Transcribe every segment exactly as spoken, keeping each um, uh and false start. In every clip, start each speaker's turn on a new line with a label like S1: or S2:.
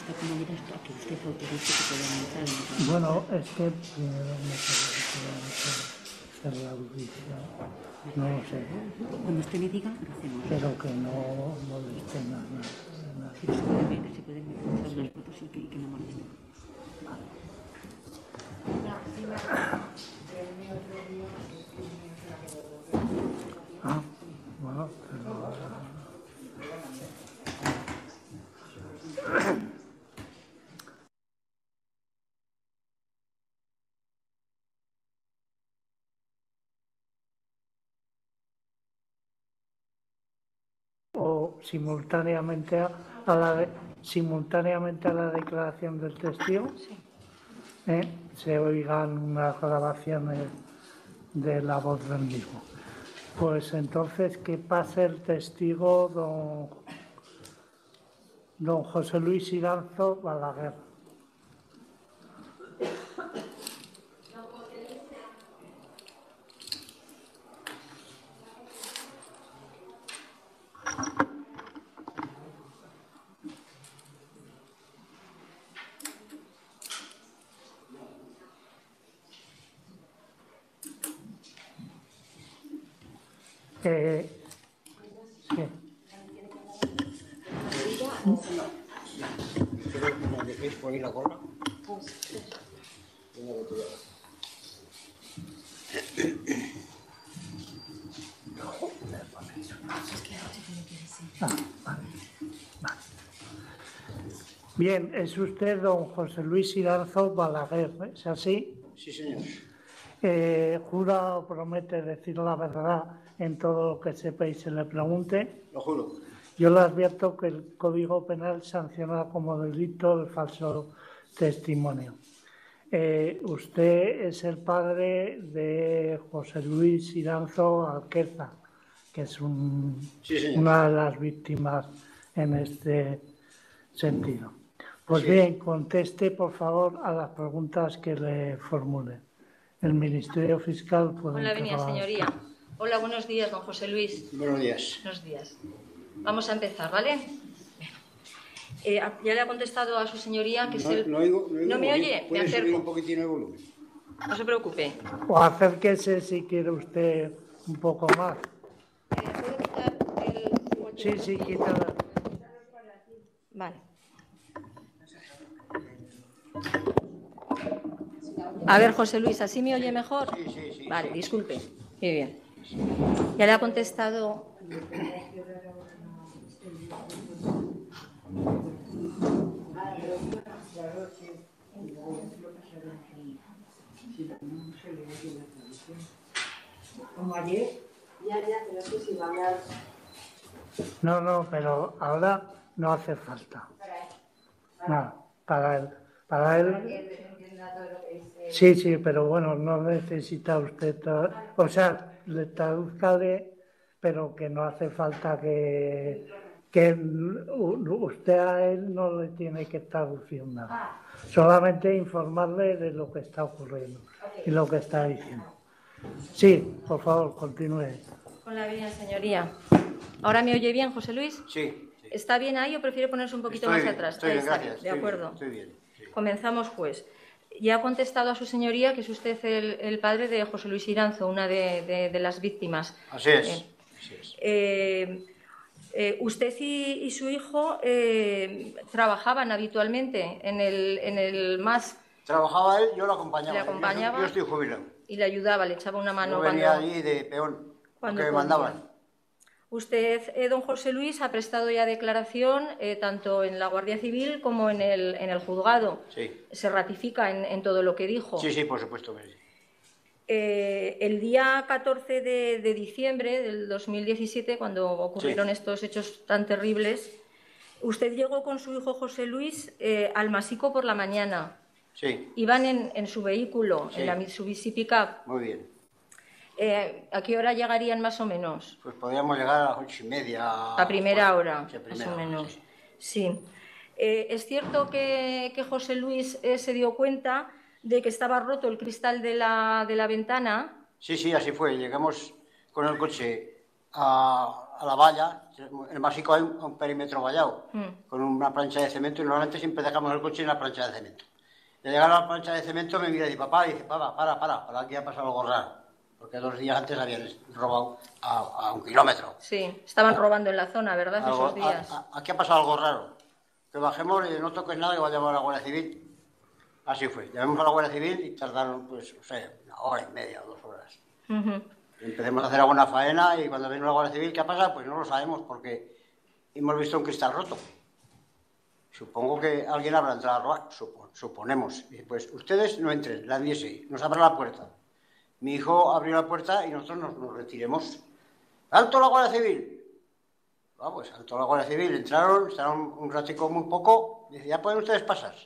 S1: esta comunidad a que usted autorice que puedan entrar en el...
S2: Bueno, es que primero me parece que vamos a hacer la audiencia. No lo sé.
S1: Cuando usted me diga, lo hacemos.
S2: Pero que no molesten a nadie.
S1: Sí, se pueden ver, se pueden ver todas las fotos y que, y que no molesten.
S2: Ah, bueno, pero... o simultáneamente a, a la de, simultáneamente a la declaración del testigo,
S1: Sí.
S2: ¿eh? Se oigan unas grabaciones de la voz del mismo. Pues entonces que pase el testigo don, don José Luis Iranzo Balaguer. Eh, sí.
S3: ¿Me dejéis poner la gorra?
S2: Ah, vale, vale. Bien, es usted don José Luis Iranzo Balaguer, ¿es así?
S3: Sí, señor.
S2: Eh, ¿Jura o promete decir la verdad en todo lo que sepa y se le pregunte?
S3: Lo juro.
S2: Yo le advierto que el Código Penal sanciona como delito el falso testimonio. Eh, usted es el padre de José Luis Iranzo Alqueza, que es un,
S3: sí,
S2: una de las víctimas en este sentido. Pues
S3: sí.
S2: Bien, conteste por favor a las preguntas que le formule. El Ministerio Fiscal puede...
S4: Hola, venía, señoría. Hola, buenos días, don José Luis.
S3: Buenos días.
S4: Buenos días. Vamos a empezar, ¿vale? Eh, ya le ha contestado a su señoría que
S3: no,
S4: es el...
S3: No, oigo, no, oigo
S4: ¿No me oye? Me
S3: ¿Puede
S4: acerco.
S3: subir un poquitín el volumen?
S4: No se preocupe.
S2: O acérquese si quiere usted un poco más.
S4: ¿Puede quitar el...
S2: Sí, sí, quítala.
S4: Vale. A ver, José Luis, ¿así me oye mejor?
S3: Sí, sí, sí.
S4: Vale,
S3: sí.
S4: disculpe. Muy bien. Ya le ha contestado...
S5: Como ayer, ya, ya, pero sí, sí, va a hablar.
S2: No, no, pero ahora no hace falta. Nada, para él. Para él. Sí, sí, pero bueno, no necesita usted. O sea, le traduzcale, pero que no hace falta que, que usted a él no le tiene que traducir nada. Solamente informarle de lo que está ocurriendo y lo que está diciendo. Sí, por favor, continúe.
S4: Con la bien, señoría. ¿Ahora me oye bien, José Luis?
S3: Sí. sí.
S4: ¿Está bien ahí o prefiere ponerse un poquito
S3: estoy
S4: más
S3: bien,
S4: atrás?
S3: Estoy
S4: ahí
S3: bien,
S4: está,
S3: gracias.
S4: de
S3: estoy
S4: acuerdo.
S3: Bien, estoy bien. Sí.
S4: Comenzamos, pues. Ya ha contestado a su señoría que es usted el, el padre de José Luis Iranzo, una de, de, de las víctimas.
S3: Así es.
S4: Eh,
S3: Así es.
S4: Eh, eh, usted y, y su hijo eh, trabajaban habitualmente en el, en el M A S.
S3: Trabajaba él, yo lo acompañaba.
S4: Le acompañaba.
S3: Yo, yo estoy jubilado.
S4: Y le ayudaba, le echaba una mano.
S3: Yo venía
S4: cuando,
S3: allí de peón,
S4: cuando
S3: lo que me
S4: podía.
S3: mandaban.
S4: Usted, eh, don José Luis, ha prestado ya declaración eh, tanto en la Guardia Civil como en el, en el juzgado.
S3: Sí.
S4: ¿Se ratifica en, en todo lo que dijo?
S3: Sí, sí, por supuesto. Sí.
S4: Eh, el día catorce de, de diciembre del dos mil diecisiete, cuando ocurrieron
S3: sí.
S4: estos hechos tan terribles, usted llegó con su hijo José Luis eh, al Masico por la mañana.
S3: Sí.
S4: Iban en, en su vehículo,
S3: sí.
S4: en la Mitsubishi Pickup.
S3: Muy bien.
S4: Eh, ¿A qué hora llegarían más o menos?
S3: Pues podríamos llegar a las ocho y media.
S4: A primera
S3: pues,
S4: hora,
S3: sí, a primera
S4: más o
S3: hora,
S4: menos.
S3: Sí.
S4: sí. Eh, ¿Es cierto que, que José Luis eh, se dio cuenta de que estaba roto el cristal de la, de la ventana?
S3: Sí, sí, así fue. Llegamos con el coche a, a la valla. En el masico hay un, un perímetro vallado,
S4: Mm.
S3: con una plancha de cemento, y normalmente siempre dejamos el coche en la plancha de cemento. Y al llegar a la plancha de cemento me mira y dice, papá, y dice, papá, para, para, para, aquí ha pasado algo raro. Porque dos días antes habían robado a, a un kilómetro.
S4: Sí, estaban robando en la zona, ¿verdad?
S3: Algo-
S4: Esos días.
S3: a- a- aquí ha pasado algo raro. Que bajemos y no toques nada, que va a llamar a la Guardia Civil. Así fue. Llamamos a la Guardia Civil y tardaron, pues, no sé, una hora y media o dos horas.
S4: Ujú.
S3: Empecemos a hacer alguna faena y cuando vino la Guardia Civil, ¿qué ha pasado? Pues no lo sabemos porque hemos visto un cristal roto. Supongo que alguien habrá entrado a robar, supo- suponemos. Y pues ustedes no entren, la diese, nos abra la puerta. Mi hijo abrió la puerta y nosotros nos, nos retiremos. ¡Alto la Guardia Civil! Ah, pues alto la Guardia Civil, entraron, estaban un ratico muy poco, y dice, ya pueden ustedes pasar.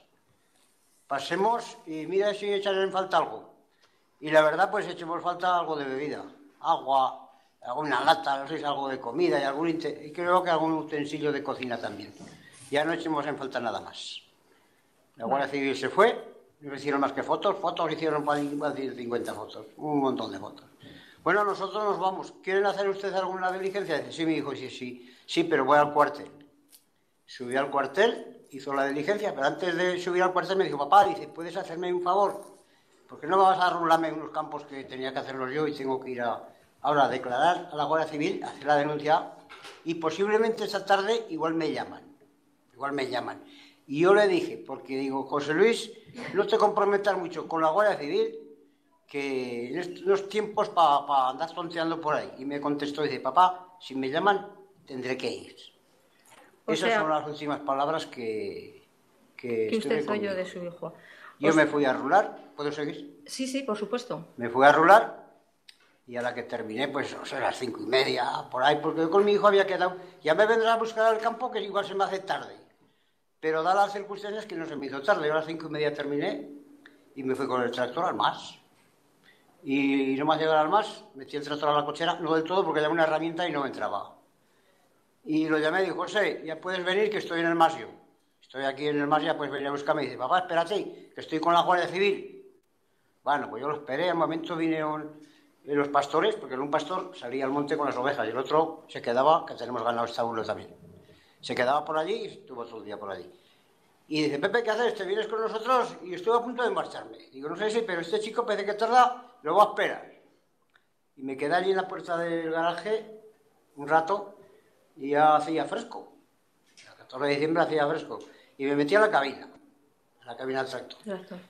S3: Pasemos y mira si echan en falta algo. Y la verdad, pues echemos falta algo de bebida, agua, alguna lata, no sé si algo de comida y, algún, inte- y creo que algún utensilio de cocina también. Ya no echemos en falta nada más. La Guardia Civil se fue, no hicieron más que fotos, fotos hicieron para cincuenta fotos, un montón de fotos. Bueno, nosotros nos vamos. ¿Quieren hacer ustedes alguna diligencia? Dice, sí, mi hijo, sí, sí, sí, pero voy al cuartel. Subí al cuartel, hizo la diligencia, pero antes de subir al cuartel me dijo, papá, dice, ¿puedes hacerme un favor? Porque no me vas a rularme unos campos que tenía que hacerlos yo y tengo que ir a, ahora a declarar a la Guardia Civil, hacer la denuncia y posiblemente esta tarde igual me llaman, igual me llaman. Y yo le dije, porque digo, José Luis, no te comprometas mucho con la Guardia Civil, que en estos tiempos para pa andar tonteando por ahí. Y me contestó, dice, papá, si me llaman, tendré que ir.
S4: O
S3: Esas
S4: sea,
S3: son las últimas palabras que... Que,
S4: que
S3: estuve
S4: usted oyó
S3: conmigo.
S4: de su hijo.
S3: Yo
S4: O
S3: me
S4: sea-
S3: fui a rular, ¿puedo seguir?
S4: Sí, sí, por supuesto.
S3: Me fui a rular y a la que terminé, pues, no sé, a las cinco y media, por ahí, porque yo con mi hijo había quedado, ya me vendrá a buscar al campo, que igual se me hace tarde. Pero dadas las circunstancias que no se me hizo tarde, yo a las cinco y media terminé y me fui con el tractor al MAS. Y no más llegar al MAS, metí el tractor a la cochera, no del todo porque llamé una herramienta y no entraba. Y lo llamé y dijo, José, ya puedes venir que estoy en el MAS yo. Estoy aquí en el MAS, ya puedes venir a buscarme. Y dice, papá, espérate, que estoy con la Guardia Civil. Bueno, pues yo lo esperé, al momento vinieron los pastores, porque un pastor salía al monte con las ovejas y el otro se quedaba, que tenemos ganado estábulo también. Se quedaba por allí y estuvo todo el día por allí. Y dice, Pepe, ¿qué haces? ¿Te vienes con nosotros? Y estuve a punto de marcharme. Digo, no sé si, pero este chico parece que tarda, lo voy a esperar. Y me quedé allí en la puerta del garaje un rato y ya hacía fresco. El catorce de diciembre hacía fresco. Y me metí a la cabina, a la cabina del tractor.
S4: Exacto.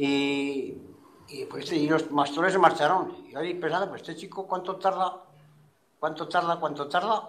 S3: Y, y, pues, y los pastores se marcharon. Y yo ahí pensando, pues este chico, ¿cuánto tarda? ¿Cuánto tarda? ¿Cuánto tarda?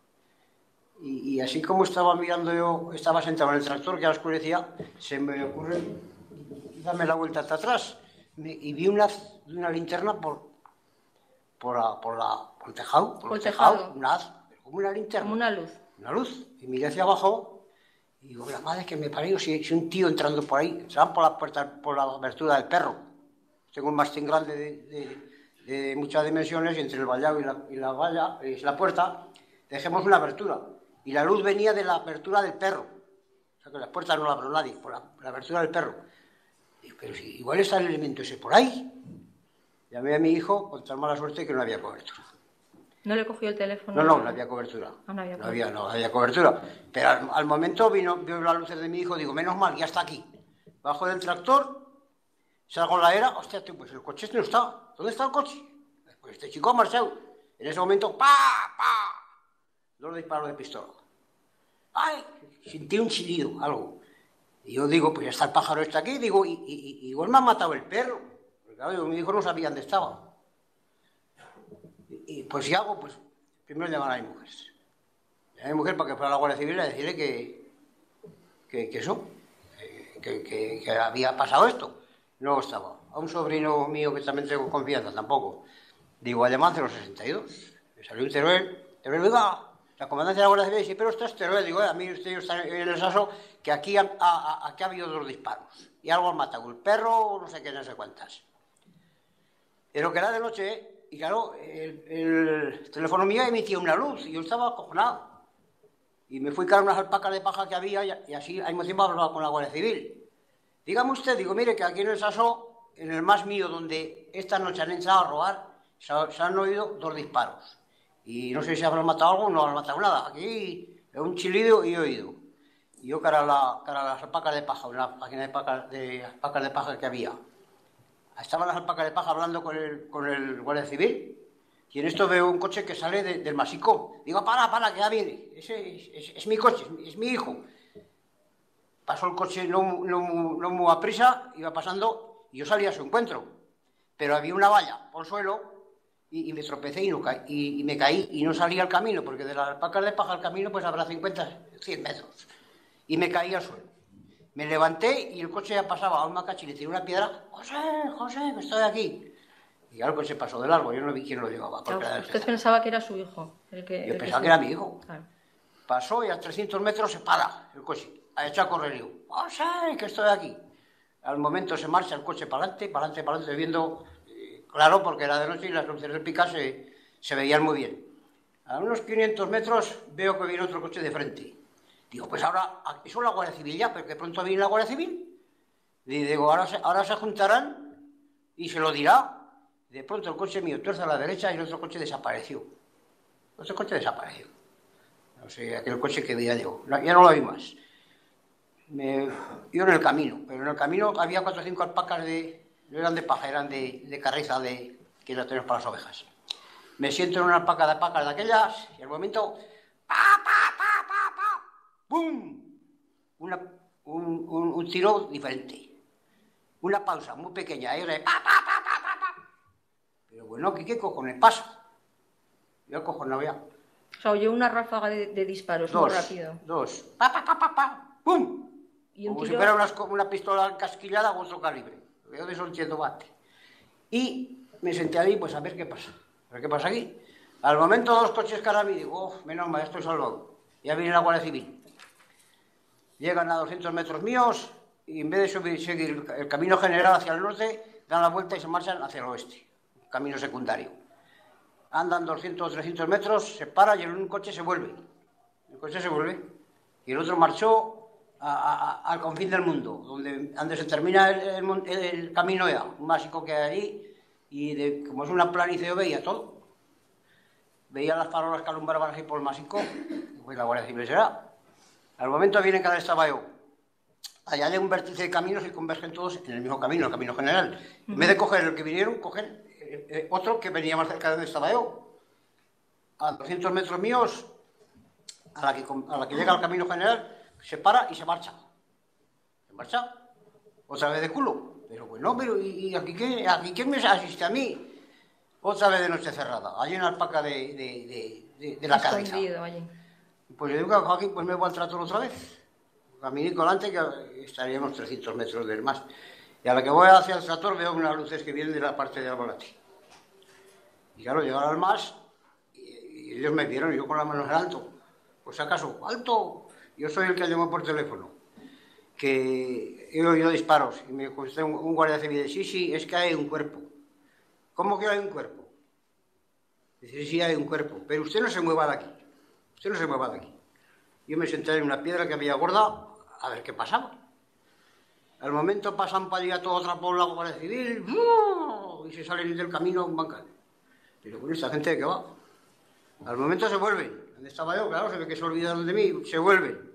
S3: Y, y así como estaba mirando yo, estaba sentado en el tractor que ya oscurecía, se me ocurre darme la vuelta hasta atrás. Me, y vi una, una linterna por, por, la, por, la, por el tejado, por,
S4: Por
S3: el
S4: el
S3: tejado,
S4: tejado.
S3: una haz, como una linterna.
S4: Como una luz.
S3: Una luz. Y miré hacia abajo y digo, la madre que me parió, si, si un tío entrando por ahí, entraban por la puerta, por la abertura del perro. Tengo un mastín grande de, de, de muchas dimensiones y entre el vallado y la, y la valla, es la puerta, dejemos una abertura. Y la luz venía de la abertura del perro. O sea que las puertas no la abrió nadie, por la, por la abertura del perro. Digo, pero si igual está el elemento ese por ahí. Llamé a mi hijo con tan mala suerte que no había cobertura.
S4: ¿No le cogió el teléfono?
S3: No, no, no había cobertura.
S4: Ah, no había
S3: no, había, no había cobertura. Pero al, al momento vino, vio las luces de mi hijo, digo, menos mal, ya está aquí. Bajo del tractor, salgo a la era, hostia, tío, pues el coche no está. ¿Dónde está el coche? Pues este chico ha marchado. En ese momento, ¡pa! ¡pa! Dos disparos de pistola. ¡Ay! Sentí un chillido, algo. Y yo digo, pues ya está el pájaro este aquí, digo, y, y, y igual me ha matado el perro. Porque claro, yo, mi hijo no sabía dónde estaba. Y, y pues si hago, pues primero llamar a mi mujer. Llamar a mi mujer para que fuera a la Guardia Civil a decirle que, que, que eso, que, que, que había pasado esto. No estaba. A un sobrino mío que también tengo confianza, tampoco. Digo, a llamar cero sesenta y dos. Me salió un Teruel, Teruel, oiga, la comandancia de la Guardia Civil dice, pero esto es Teruel. Digo, a mí usted está en el Saso, que aquí ha, ha, aquí ha habido dos disparos. Y algo han matado, el perro, no sé qué, no sé cuántas. Pero que era de noche, y claro, el, el teléfono mío emitía una luz, y yo estaba acojonado. Y me fui a unas alpacas de paja que había, y así al mismo tiempo hablaba con la Guardia Civil. Dígame usted, digo, mire, que aquí en el Saso, en el más mío, donde esta noche han entrado a robar, se, se han oído dos disparos. Y no sé si habrán matado algo o no habrán matado nada. Aquí un chilido y oído. Y yo cara a, la, cara a las alpacas de paja, una página de alpacas de, alpacas de paja que había. Estaban las alpacas de paja hablando con el, con el guardia civil. Y en esto veo un coche que sale de, del Masicó. Digo, para, para, que ya viene. Ese es, es, es mi coche, es mi, es mi hijo. Pasó el coche no, no, no muy a prisa, iba pasando y yo salí a su encuentro. Pero había una valla por el suelo y, y me tropecé y, no caí, y, y me caí y no salí al camino, porque de las alpacas de paja al camino pues habrá cincuenta, cien metros. Y me caí al suelo. Me levanté y el coche ya pasaba a un macachi y le tiré una piedra. José, José, que estoy aquí. Y algo se pasó de largo, yo no vi quién lo llevaba.
S4: Claro, usted pensaba que era su hijo. El que,
S3: yo
S4: el
S3: pensaba
S4: que,
S3: que era mi hijo.
S4: Claro.
S3: Pasó y a trescientos metros se para el coche. Ha hecho a correr yo. José, que estoy aquí. Al momento se marcha el coche para adelante, para adelante, para adelante, viendo, eh, claro, porque era de noche y las luces del Pica se, se veían muy bien. A unos quinientos metros veo que viene otro coche de frente. Digo, pues ahora, eso es la Guardia Civil ya, pero que pronto viene la Guardia Civil. Y digo, ahora se, ahora se juntarán y se lo dirá. De pronto el coche mío tuerce a la derecha y el otro coche desapareció. El otro coche desapareció. No sé, aquel coche que veía yo. No, ya no lo vi más. Me, yo en el camino, pero en el camino había cuatro o cinco alpacas de, no eran de paja, eran de, de carriza, de, que la tenemos para las ovejas. Me siento en una alpaca de alpacas de aquellas y al momento, ¡pa, pa, pa, pa, pa! ¡Bum! Una, un, un, un tiro diferente. Una pausa muy pequeña, y de ¡pa, pa, pa, pa, pa, pa! Pero bueno, ¿qué, qué cojones pasa? Yo cojones ya.
S4: O sea, oyó una ráfaga de, de disparos
S3: dos,
S4: muy rápido.
S3: Dos, pa, pa, pa, pa, pa, ¡pum!
S4: Y un
S3: Como
S4: tiro...
S3: si fuera una, una pistola encasquillada o otro calibre. Yo de eso entiendo bate. Y me senté ahí, pues a ver qué pasa. A ver qué pasa aquí. Al momento dos coches cara a mí, digo, oh, menos mal, estoy salvado. Ya viene la Guardia Civil. Llegan a doscientos metros míos y en vez de subir, seguir el camino general hacia el norte, dan la vuelta y se marchan hacia el oeste. Camino secundario. Andan doscientos o trescientos metros, se para y en un coche se vuelve. El coche se vuelve. Y el otro marchó a, a, a, al confín del mundo, donde, donde se termina el, el, el camino ya, un básico que hay allí, y de, como es una planicie yo veía todo. Veía las farolas que alumbraban así por el Másico, pues la Guardia Civil será. Al momento viene que estaba yo. Allá hay un vértice de caminos y convergen todos en el mismo camino, el camino general. En vez de coger el que vinieron, cogen eh, eh, otro que venía más cerca de donde estaba yo. A doscientos metros míos, a la que, a la que llega al camino general, se para y se marcha. Se marcha. Otra vez de culo. Pero bueno, pero ¿y, y aquí, qué, aquí quién me asiste a mí? Otra vez de noche cerrada. Hay una alpaca de, de, de, de, de la cabeza. Pues yo digo que aquí pues me voy al trator otra vez. Caminé con adelante que estaríamos trescientos metros del más. Y a la que voy hacia el trator veo unas luces que vienen de la parte de Albolate. Y claro, llegaron al más y, y ellos me vieron y yo con las manos en alto. Pues acaso, alto. Yo soy el que llamó por teléfono. Que he oído disparos. Y me contestó un, un guardia civil. Sí, sí, es que hay un cuerpo. ¿Cómo que hay un cuerpo? Dice, sí, sí, hay un cuerpo. Pero usted no se mueva de aquí. Usted no se mueva de aquí. Yo me senté en una piedra que había gorda a ver qué pasaba. Al momento pasan para allá toda otra por la Guardia Civil ¡oh! Y se salen del camino un bancal. Pero con esta gente de qué va. Al momento se vuelven. ¿Dónde estaba yo? Claro, se ve que se olvidaron de mí. Se vuelven.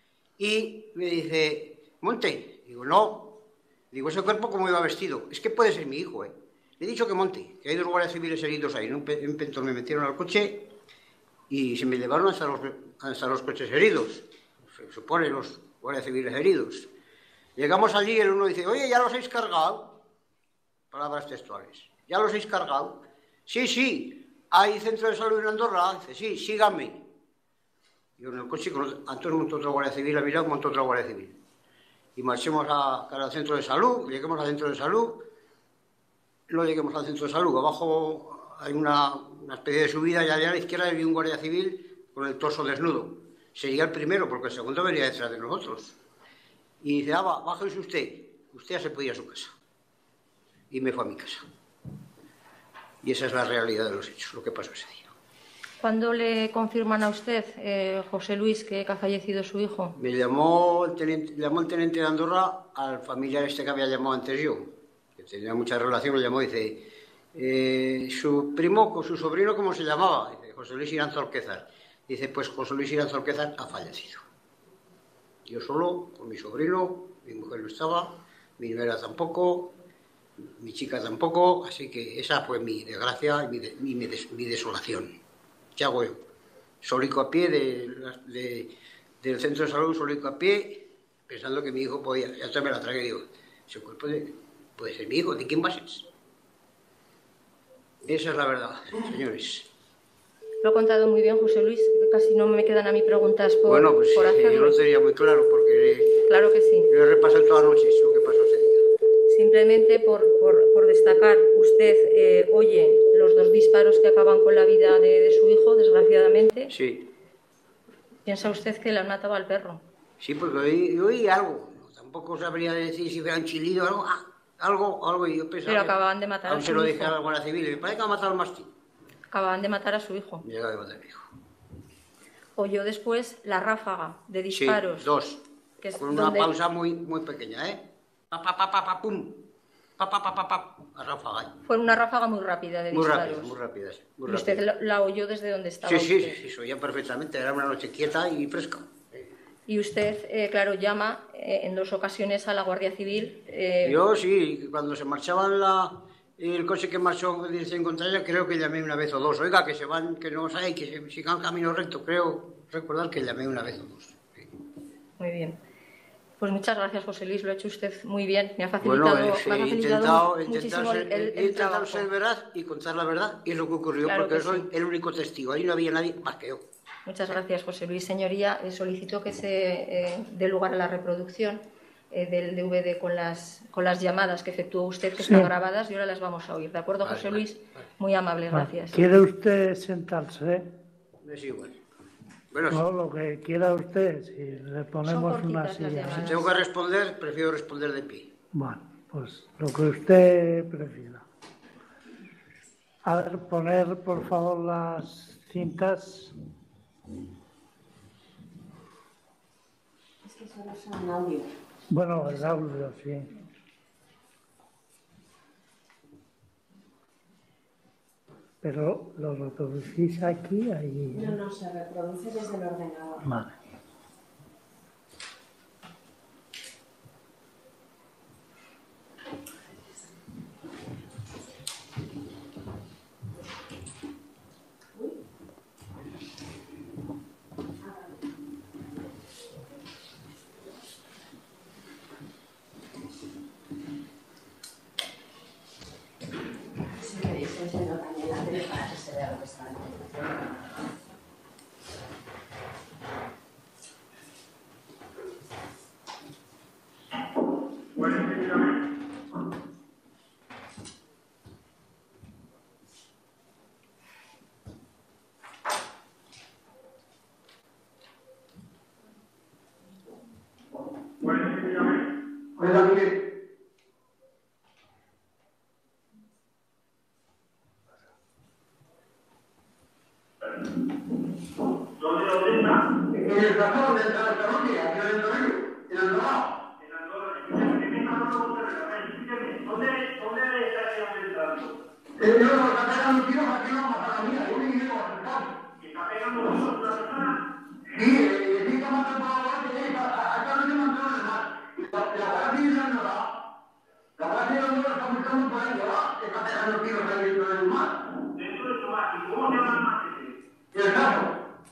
S3: Y me dice, monte. Digo, no. Digo, ese cuerpo cómo iba vestido. Es que puede ser mi hijo, ¿eh? Le he dicho que monte, que hay dos guardias civiles heridos ahí. En un, pe en un pentón me metieron al coche y se me llevaron hasta los, hasta los coches heridos. Se supone los guardias civiles heridos. Llegamos allí y el uno dice, oye, ¿ya los habéis cargado? Palabras textuales. ¿Ya los habéis cargado? Sí, sí, hay centro de salud en Andorra. Dice, sí, síganme. Yo en el coche, con Antonio montó otro guardia civil, a mirar montó otro guardia civil. Y marchemos a, al centro de salud, lleguemos al centro de salud. No lleguemos al centro de salud, abajo hay una, una especie de subida y allá a la izquierda hay un guardia civil con el torso desnudo. Sería el primero, porque el segundo venía detrás de nosotros. Y dice, ah, va, bájese usted. Usted ya se puede ir a su casa. Y me fue a mi casa. Y esa es la realidad de los hechos, lo que pasó ese día.
S4: ¿Cuándo le confirman a usted, eh, José Luis, que ha fallecido su hijo?
S3: Me llamó el teniente, llamó el teniente de Andorra al familiar este que había llamado antes yo. Que tenía mucha relación, me llamó y dice, Eh, su primo, con su sobrino, ¿cómo se llamaba? Dice, José Luis Irán Zorquezar. Dice, pues José Luis Irán Zorquezar ha fallecido. Yo solo, con mi sobrino, mi mujer no estaba, mi nuera tampoco, mi chica tampoco, así que esa fue mi desgracia y mi, de, mi, mi, des, mi desolación. ¿Qué hago yo? Solico a pie de, de, del centro de salud, solico a pie, pensando que mi hijo podía, ya te me la tragué y digo, ese cuerpo de, puede ser mi hijo, ¿de quién va a ser? Esa es la verdad, señores.
S4: Lo ha contado muy bien, José Luis, casi no me quedan a mí preguntas por,
S3: bueno, pues,
S4: por hacerlo.
S3: Yo lo tenía muy claro, porque
S4: claro que sí.
S3: Yo he repasado toda la noche lo que pasó ese día.
S4: Simplemente por, por, por destacar, usted eh, oye los dos disparos que acaban con la vida de, de su hijo, desgraciadamente.
S3: Sí.
S4: ¿Piensa usted que le han matado al perro?
S3: Sí, porque oí, oí algo. Tampoco sabría decir si fuera un chilido o algo. Ah, algo, algo, y yo pensaba...
S4: Pero acababan de matar a su hijo.
S3: Aún se lo dije a la Guardia Civil, y me parece que ha matado al mastín.
S4: Acababan de matar a su hijo.
S3: Me llega de matar a mi hijo.
S4: Oyó después la ráfaga de disparos.
S3: Sí, dos.
S4: Que es
S3: con una
S4: donde...
S3: pausa muy, muy pequeña, ¿eh? Pa, pa, pa, pa, pa, pum. Pa, pa, pa, pa, pa. La ráfaga.
S4: Fue una ráfaga muy rápida de
S3: muy
S4: disparos.
S3: Rápido, muy rápida, sí. Muy
S4: y usted
S3: rápida.
S4: la, la oyó desde donde estaba
S3: Sí, sí,
S4: usted.
S3: sí, sí, se oía perfectamente. Era una noche quieta y fresca.
S4: Y usted, eh, claro, llama eh, en dos ocasiones a la Guardia Civil. Eh...
S3: Yo sí, cuando se marchaban la, el coche que marchó en dirección contraria, creo que llamé una vez o dos. Oiga, que se van, que no hay, que se sigan camino recto. Creo recordar que llamé una vez o dos. Sí.
S4: Muy bien. Pues muchas gracias, José Luis, lo ha hecho usted muy bien. Me ha facilitado,
S3: bueno,
S4: me ha
S3: he
S4: facilitado
S3: intentado,
S4: muchísimo
S3: ser,
S4: el, el,
S3: he intentado
S4: trabajo.
S3: ser veraz y contar la verdad y es lo que ocurrió,
S4: Claro
S3: porque
S4: que
S3: soy
S4: sí.
S3: el único testigo. Ahí no había nadie más que yo.
S4: Muchas gracias, José Luis. Señoría, eh, solicito que se eh, dé lugar a la reproducción eh, del D V D con las, con las llamadas que efectuó usted, que
S2: sí.
S4: están grabadas, y ahora las vamos a oír. ¿De acuerdo,
S3: Vale,
S4: José
S3: vale,
S4: Luis?
S3: vale.
S4: Muy amable,
S2: Vale.
S4: gracias.
S2: ¿Quiere usted sentarse?
S3: Es igual. Bueno,
S2: No, lo que quiera usted, si le ponemos
S4: cortitas
S2: una
S4: las
S2: silla.
S4: llamadas.
S3: si tengo que responder, prefiero responder de pie.
S2: Bueno, pues lo que usted prefiera. A ver, poner por favor las cintas.
S5: Es que solo son audio.
S2: Bueno, el audio, sí. Pero lo reproducís aquí, ahí.
S5: No, no, se reproduce desde el ordenador.
S2: Vale.
S5: Si queréis, enseño también la tele para que se vea lo que está en
S3: Oiga, mire.
S6: ¿Dónde lo está?
S3: En el cajón del Tarascarote, aquí en el Torino, en Andorra.
S6: En Andorra. Escúcheme, ¿qué está pasando con usted? Escúcheme, ¿dónde, dónde está entrando?
S3: Eh, yo lo está pegando tiros aquí no matar a mí, yo ni llego a acercar.
S6: ¿Y está pegando tiros a una persona?
S3: Sí, eh, sí, está matando a la gente, acá no se mandó el mar. La Guardia Civil de Andorra, la Guardia Civil de Andorra está buscando por ahí, ¿verdad? Está pegando tiros ahí dentro del mar.
S6: Dentro de su mar. ¿Y cómo se llama el mar ese?
S3: ¿Y el caso?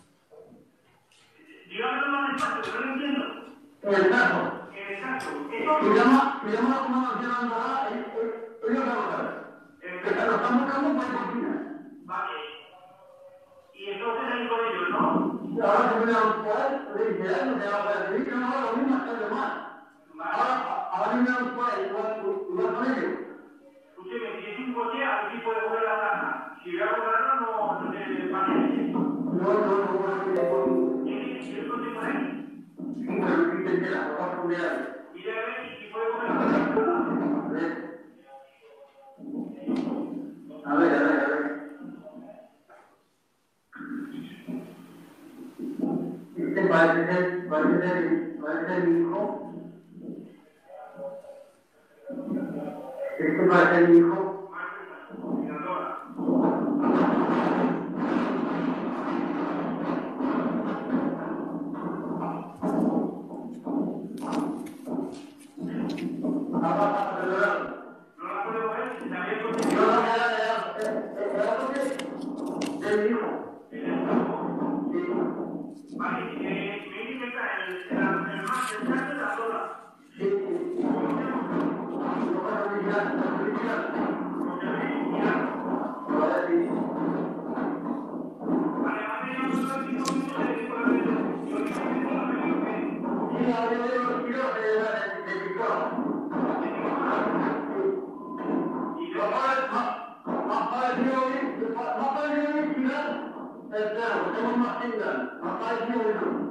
S6: Dígamelo más despacio, que no lo entiendo.
S3: El caso.
S6: En el caso, eso...
S3: Se llama, se llama la comandancia de Andorra, ellos lo saben. Que lo están buscando por Portugal.
S6: Vale. Y entonces ahí con ellos, ¿no?
S3: Ahora se viene a buscar, le dice, no se va a poder decir que no va lo mismo hasta el mar. Ahora, ahora viene a buscar y va con ellos.
S6: Escúcheme, si es un coche, a ver si puede coger la plaza. Si voy a cogerla, no, no se pase.
S3: No, no, no, no,
S6: ¿Y el coche con él?
S3: sí, pero sí te queda, lo vas a cambiar.
S6: Mire a ver si puede coger la plaza.
S3: A ver, a ver, a ver. Este parece ser, parece ser, parece ser mi hijo. Este parece ser mi hijo.
S6: No la puedo ver, si está bien contigo.
S7: Es mi hijo.
S6: Vale, eh, me dice que está el, el, el más, el más de la sola.
S7: Sí, sí. No pasa felicidad, no felicidad. No va a decir.
S6: Vale, vale, yo no soy cinco minutos de tipo de yo digo que no lo veo bien.
S7: Sí, ahora yo veo los tiros de de pistola.
S6: Y
S7: Lo ha parecido bien, me ha parecido bien tirar el perro, tenemos más tintas, me ha parecido bien.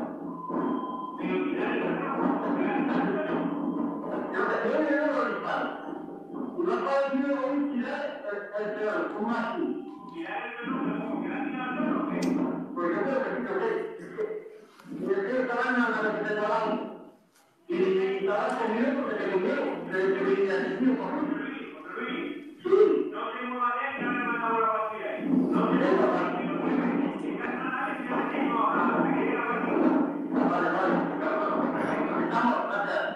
S7: Yo te yo le doy los disparos. Y me ha parecido bien tirar el perro, un mastín.
S6: tirar el pelo, como que la tira al perro, ¿qué?
S7: Pues yo creo que sí, yo sé. Y el tío estaba en la que te trabajo. Y estaba conmigo porque te conmigo. Le pedí atención por mí. Sí.
S6: No se mueva bien, que no le mandamos la partida ahí. No se mueva bien, que no se mueva bien. Si gasta nada, que se tengo ahora, que quede la partida.
S7: Vale, vale. Estamos, gracias.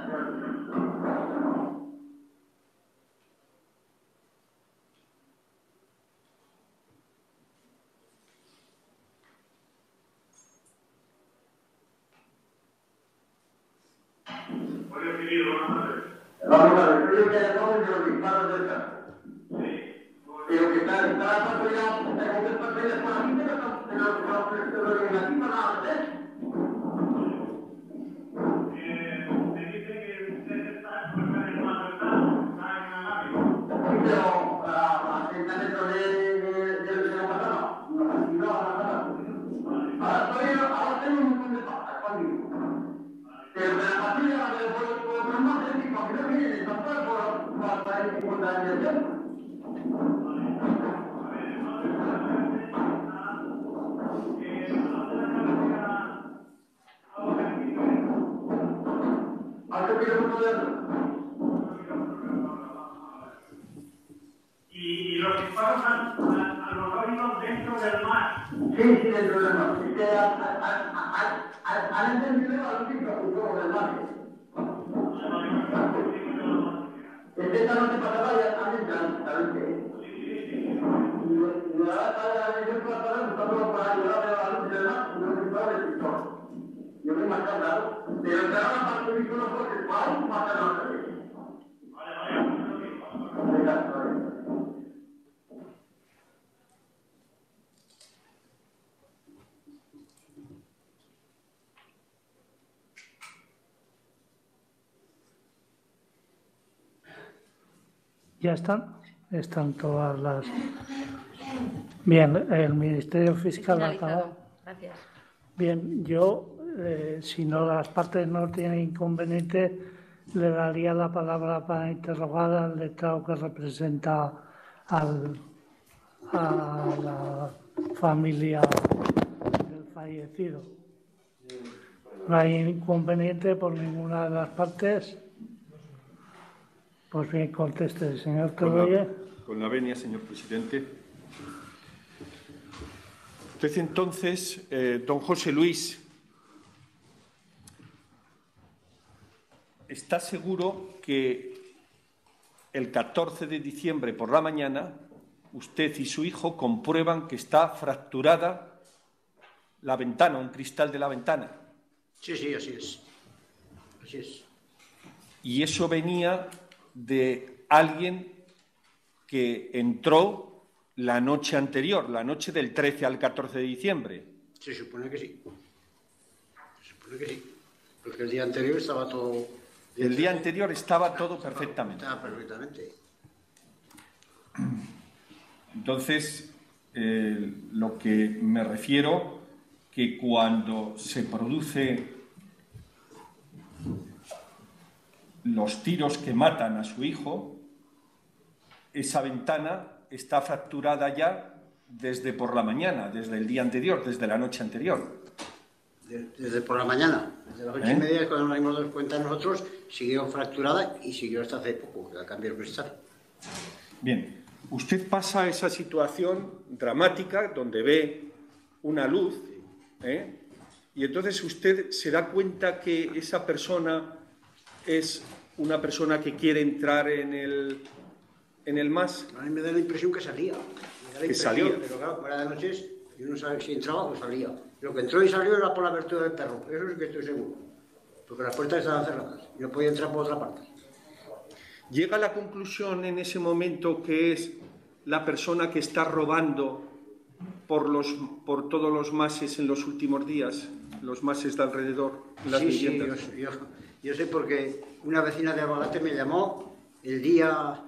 S6: Puede seguir, vamos a ver.
S7: Vamos a ver, yo que acabo de los disparos del carro. Pero que está, está patrullado, está con el patrulla por aquí, pero no, pero no, pero en aquí no nada de eso.
S6: Eh, me dice que usted está en el más está, está en la nave.
S7: Sí, pero a treinta metros de, de, de lo que nos pasaba, no, así no va a pasar. Ahora todavía, ahora tengo un montón de patas conmigo. Pero de la patrulla, de por más de cinco, creo que viene, no puede por para el cincuenta años de tiempo. ¿Algo que no puedo ver?
S6: Y, y los disparos a, a, a los oídos dentro del mar.
S7: Sí, sí, dentro del mar. Es que han entendido a los chicos un poco del mar. Es que esta noche pasada ya también tranquilamente. Y ahora está la misión para estar buscando para ayudar a la luz del mar y no se puede el pistón. Yo me he marcado, claro. Pero que ahora para que no porque para matar a la gente.
S6: Vale, vale,
S7: Venga, vale.
S2: ¿Ya están? Están todas las... Bien, el Ministerio Fiscal ha acabado.
S4: Finalizado. Gracias.
S2: Bien, yo, eh, si no las partes no tienen inconveniente, le daría la palabra para interrogar al letrado que representa al, a la familia del fallecido. No hay inconveniente por ninguna de las partes. Pues bien, conteste, señor Torroye.
S8: Con la venia, señor presidente. Usted entonces, eh, don José Luis, ¿está seguro que el catorce de diciembre por la mañana usted y su hijo comprueban que está fracturada la ventana, un cristal de la ventana?
S3: Sí, sí, así es. Así es.
S8: Y eso venía de alguien que entró la noche anterior, la noche del trece al catorce de diciembre.
S3: Se supone que sí. Se supone que sí. Porque el día anterior estaba todo...
S8: El día anterior estaba todo perfectamente.
S3: Estaba perfectamente.
S8: Entonces, eh, lo que me refiero, que cuando se produce los tiros que matan a su hijo, esa ventana está fracturada ya desde por la mañana, desde el día anterior, desde la noche anterior.
S3: Desde por la mañana, desde las ocho
S8: ¿Eh?
S3: y media, cuando nos dimos cuenta nosotros, siguió fracturada y siguió hasta hace poco, que la cambió el cristal.
S8: Bien, usted pasa esa situación dramática donde ve una luz, ¿eh? Y entonces usted se da cuenta que esa persona es una persona que quiere entrar en el, en el M A S?
S3: A mí me da la impresión que salía. Me da la
S8: Que
S3: impresión,
S8: salía.
S3: Pero claro, fuera de noches, yo no sabía si entraba o salía. Lo que entró y salió era por la abertura del perro, eso sí que estoy seguro. Porque las puertas estaban cerradas y no podía entrar por otra parte.
S8: ¿Llega a la conclusión en ese momento que es la persona que está robando por, los, por todos los mases en los últimos días, los mases de alrededor, las
S3: Sí, sí,
S8: viviendas?
S3: yo, yo, yo sé porque una vecina de Albalate me llamó el día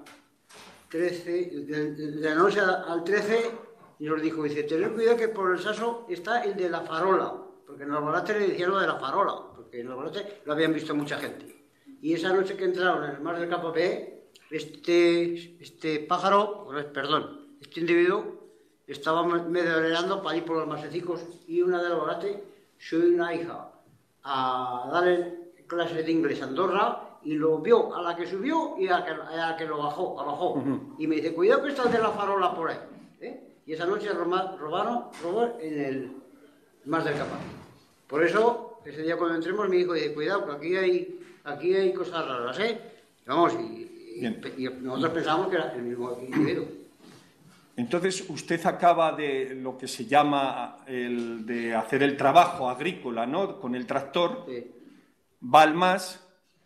S3: trece, de, de la noche al trece, y nos dijo, dice, tened cuidado que por el Saso está el de la farola, porque en Albalate le decían lo de la farola, porque en Albalate lo habían visto mucha gente. Y esa noche que entraron en el mar del Campo P, este, este pájaro, perdón, este individuo, estaba medio para ir por los masecicos y una de Albalate, soy una hija a darle clases de inglés a Andorra y lo vio a la que subió y a la que, a la que lo bajó, bajó. Uh-huh. Y me dice, cuidado que está el de la farola por ahí. ¿Eh? Y esa noche robaron, robaron en el mar del Campo. Por eso, ese día cuando entremos, mi hijo dice, cuidado que aquí hay... Aquí hay cosas raras, ¿eh? Vamos, y, y, y nosotros pensábamos que era el mismo individuo.
S8: Entonces, usted acaba de lo que se llama el, de hacer el trabajo agrícola, ¿no? Con el tractor,
S3: sí.
S8: Va al M A S,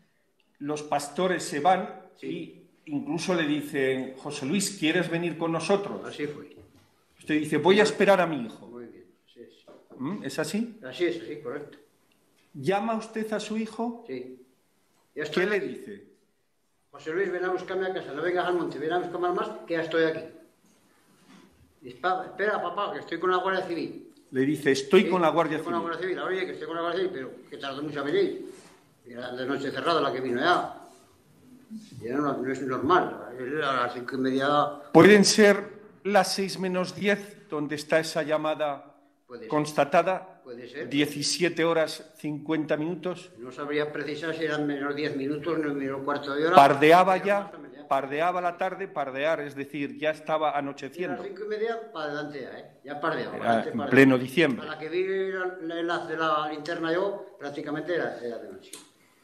S8: los pastores se van,
S3: sí.
S8: Y incluso le dicen, José Luis, ¿quieres venir con nosotros?
S3: Así fue.
S8: Usted dice, voy a esperar a mi hijo.
S3: Muy bien, así es.
S8: ¿Mm? ¿Es así?
S3: Así es, así, correcto.
S8: ¿Llama usted a su hijo?
S3: Sí.
S8: ¿Qué le dice?
S3: José Luis, ven a buscarme a casa, no vengas al monte, ven a buscarme al más, que ya estoy aquí. Dispara, espera, papá, que estoy con la Guardia Civil.
S8: Le dice, estoy
S3: sí,
S8: con la Guardia
S3: estoy
S8: Civil.
S3: Con la Guardia Civil, oye, que estoy con la Guardia Civil, pero que tardó mucho a venir. Era de noche cerrada la que vino ya. Y no, no es normal, a las cinco y media...
S8: ¿Pueden ser las seis menos diez donde está esa llamada constatada?
S3: Puede ser.
S8: diecisiete horas cincuenta minutos.
S3: No sabría precisar si eran menos diez minutos, no menos cuarto de hora.
S8: Pardeaba ya, pardeaba la tarde, pardear, es decir, ya estaba anocheciendo.
S3: A las cinco y media para adelante ya, ¿eh? Ya pardeaba.
S8: Era
S3: adelante,
S8: en
S3: pardeaba.
S8: pleno diciembre.
S3: A la que vi el enlace de la linterna yo, prácticamente era, era de noche.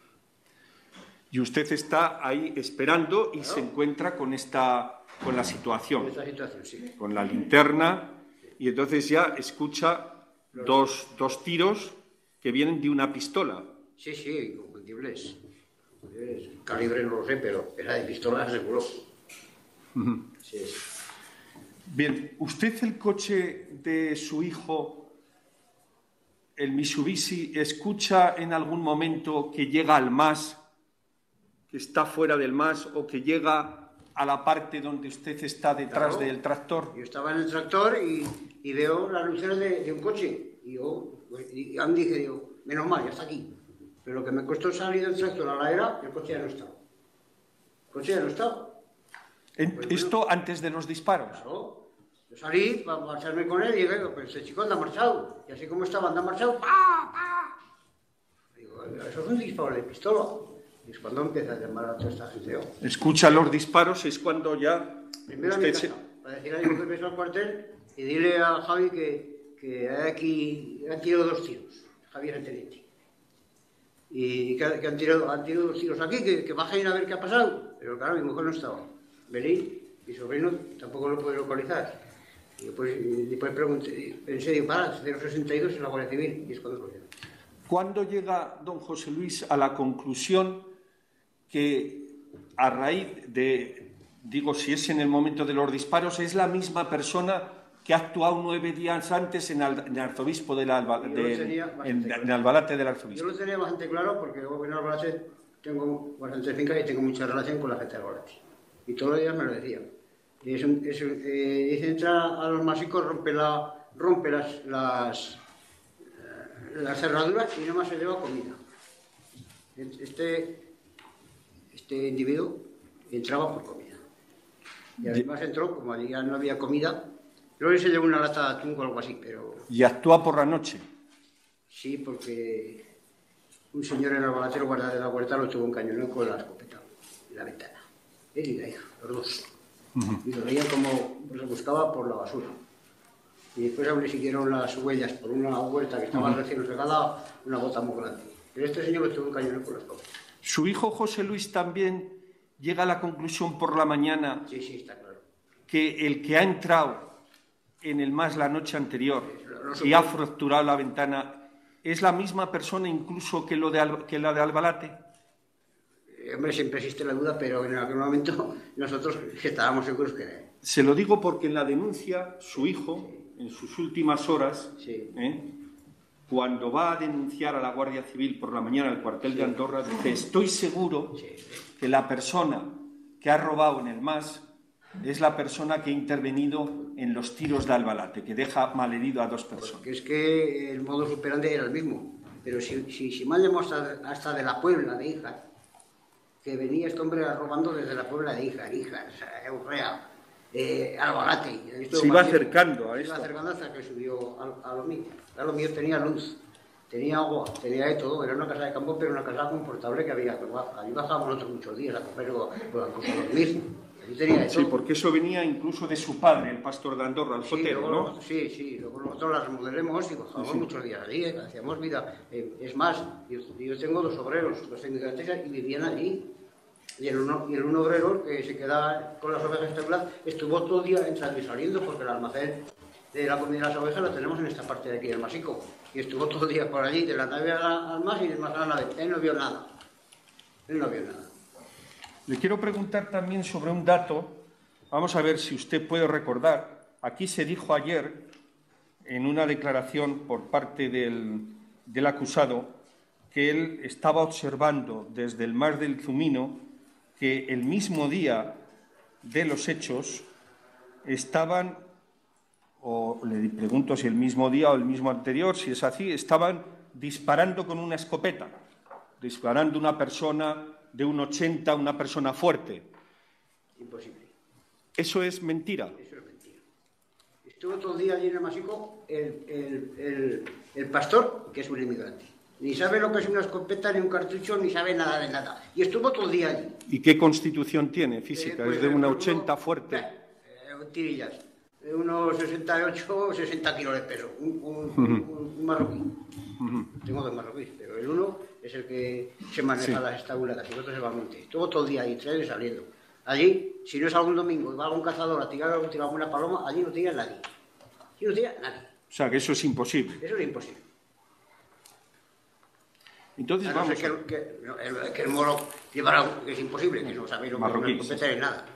S8: Y usted está ahí esperando y claro. Se encuentra con esta, con la situación.
S3: Con esta situación, sí.
S8: Con la linterna, y entonces ya escucha dos, dos tiros que vienen de una pistola.
S3: Sí, sí, confundibles. El calibre no lo sé, pero era de pistola seguro.
S8: Uh-huh.
S3: Sí.
S8: Bien, ¿usted el coche de su hijo, el Mitsubishi, escucha en algún momento que llega al M A S, que está fuera del M A S, o que llega a la parte donde usted está detrás claro. del tractor?
S3: Yo estaba en el tractor y, y veo las luces de, de un coche. Y yo y, y dije, digo, menos mal, ya está aquí. Pero lo que me costó salir del tractor a la era, el coche ya no estaba. El coche ya no estaba.
S8: En, pues, ¿Esto bueno, antes de los disparos?
S3: Claro. Yo salí para marcharme con él y dije, pues este chico anda marchado. Y así como estaba, anda marchado, ¡pa, pa! Digo, eso es un disparo de pistola. Y es cuando empieza a llamar a toda esta gente. ¿no?
S8: Escucha los disparos, es cuando ya...
S3: Primero a mi casa, se... para decir a mi mujer que me al cuartel y dile a Javi que, que hay aquí, han tirado dos tiros, Javier el teniente. Y que, que han, tirado, han tirado dos tiros aquí, que, que bajen a ver qué ha pasado. Pero claro, mi mujer no estaba. Belín, mi sobrino, tampoco lo puede localizar. Y después, y después pregunté, pensé, digo, para, cero sesenta y dos en la Guardia Civil, y es cuando lo vieron.
S8: ¿Cuándo llega don José Luis a la conclusión que a raíz de, digo, si es en el momento de los disparos, es la misma persona que ha actuado nueve días antes en, al, en el arzobispo de la, de, en, en Albalate del arzobispo?
S3: Yo lo tenía bastante claro porque luego en Albalate tengo bastantes fincas y tengo mucha relación con la gente de Albalate. Y todos los días me lo decían. Y es un, es un, eh, dice, entra a los masicos, rompe, la, rompe las, las, las cerraduras y nomás se lleva comida. Este, este individuo entraba por comida. Y además entró, como ya no había comida, luego se llevó una lata de atún o algo así, pero...
S8: ¿Y actúa por la noche?
S3: Sí, porque un señor en el balatero guarda de la huerta lo tuvo un cañón con la escopeta en la ventana. Él y la hija, los dos. Uh-huh. Y lo veían como se buscaba por la basura. Y después aún le siguieron las huellas por una huerta que estaba uh-huh. recién regada, una bota muy grande. Pero este señor lo tuvo un cañón con la escopeta.
S8: Su hijo José Luis también llega a la conclusión por la mañana
S3: Sí, sí, está claro.
S8: que el que ha entrado en el MAS la noche anterior
S3: Lo- lo
S8: y ha fracturado la ventana es la misma persona incluso que, lo de, Al- que la de Albalate.
S3: Eh, Hombre, siempre existe la duda, pero en aquel momento nosotros estábamos seguros que...
S8: Se lo digo porque en la denuncia su hijo, en sus últimas horas,
S3: Sí.
S8: ¿eh? cuando va a denunciar a la Guardia Civil por la mañana al cuartel de Andorra, dice, estoy seguro que la persona que ha robado en el MAS es la persona que ha intervenido en los tiros de Albalate, que deja malherido a dos personas.
S3: Porque es que el modo operandi era el mismo. Pero si, si, si mal hasta, hasta de la Puebla de Híjar, que venía este hombre robando desde la Puebla de Híjar, Híjar, Urrea, eh, Albalate. Esto
S8: Se iba
S3: más-
S8: acercando a
S3: se
S8: esto.
S3: iba acercando hasta que subió a, a lo mío. A lo mío tenía luz, tenía agua, tenía de todo. Era una casa de campo, pero una casa confortable que había. Allí bajábamos nosotros muchos días a comer o a dormir. Allí tenía de todo.
S8: Sí, porque eso venía incluso de su padre, el pastor de Andorra, el
S3: Sí,
S8: Jotero,
S3: luego
S8: ¿no?
S3: nosotros- sí, sí, luego nosotros las remodelemos y bajábamos muchos días allí, eh, hacíamos vida. Eh, es más, yo, yo tengo dos obreros, dos inmigrantes y vivían allí. Y el, uno, y el uno obrero que se quedaba con las ovejas tablas estuvo todo el día entrando y saliendo porque el almacén de la comida de las ovejas lo tenemos en esta parte de aquí del Masico. Y estuvo todo el día por allí, de la nave al más y del más a la nave. Él no vio nada. Él no vio nada.
S8: Le quiero preguntar también sobre un dato. Vamos a ver si usted puede recordar. Aquí se dijo ayer, en una declaración por parte del, del acusado, que él estaba observando desde el Mar del Zumino que el mismo día de los hechos estaban, o le pregunto si el mismo día o el mismo anterior, si es así, estaban disparando con una escopeta, disparando una persona de un ochenta, una persona fuerte.
S3: Imposible.
S8: ¿Eso es mentira?
S3: Eso es mentira. Estuvo todo el día allí en el Masico el, el, el, el pastor, que es un inmigrante. Ni sabe lo que es una escopeta, ni un cartucho, ni sabe nada de nada. Y estuvo todo el día allí.
S8: ¿Y qué constitución tiene física?
S3: Eh, pues,
S8: ¿Es de una
S3: eh,
S8: ochenta
S3: uno-
S8: fuerte?
S3: eh, tirillas. Eh, unos sesenta y ocho, sesenta kilos de peso. Un, un, un, un marroquí. Tengo dos marroquíes, pero el uno es el que se maneja
S8: Sí.
S3: las estabuladas y el otro es el monte. Estuvo todo el día ahí, entrando y saliendo. Allí, si no es algún domingo y va algún cazador a tirar, a tirar una paloma, allí no tira nadie. Allí no tira nadie.
S8: O sea, que eso es imposible.
S3: Eso es imposible.
S8: Entonces
S3: A no
S8: vamos
S3: ser
S8: a...
S3: que, que, no, el, que el moro llevara, que es imposible, que no sabe lo que es
S8: Marroquí,
S3: una escopeta ni nada.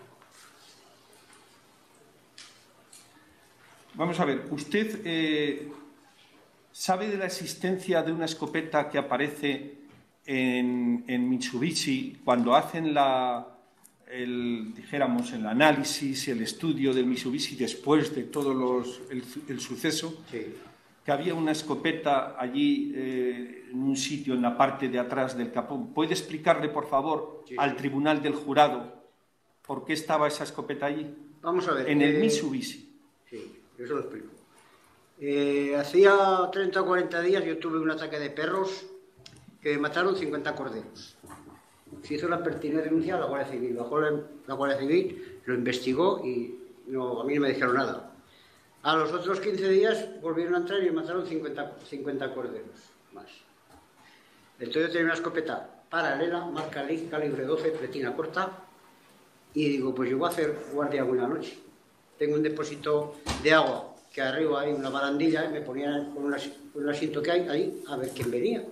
S8: Vamos a ver, ¿usted eh, sabe de la existencia de una escopeta que aparece en, en Mitsubishi cuando hacen la, el, dijéramos, el análisis, el estudio del Mitsubishi después de todo los, el, el suceso?
S3: Sí.
S8: Que había una escopeta allí eh, en un sitio en la parte de atrás del capón. ¿Puede explicarle, por favor,
S3: Sí,
S8: al
S3: sí.
S8: tribunal del jurado por qué estaba esa escopeta allí?
S3: Vamos a ver.
S8: En el
S3: eh,
S8: Mitsubishi.
S3: Sí, yo se lo explico. Eh, hacía treinta o cuarenta días yo tuve un ataque de perros que mataron cincuenta corderos. Se hizo la pertinente denuncia a la Guardia Civil. Bajó la, la Guardia Civil, lo investigó y no, a mí no me dijeron nada. A los otros quince días volvieron a entrar y mataron cincuenta, cincuenta corderos más. Entonces yo tenía una escopeta paralela, marca Lig, calibre doce, pletina corta, y digo, pues yo voy a hacer guardia una noche. Tengo un depósito de agua, que arriba hay una barandilla, y me ponía con, una, con un asiento que hay ahí a ver quién venía.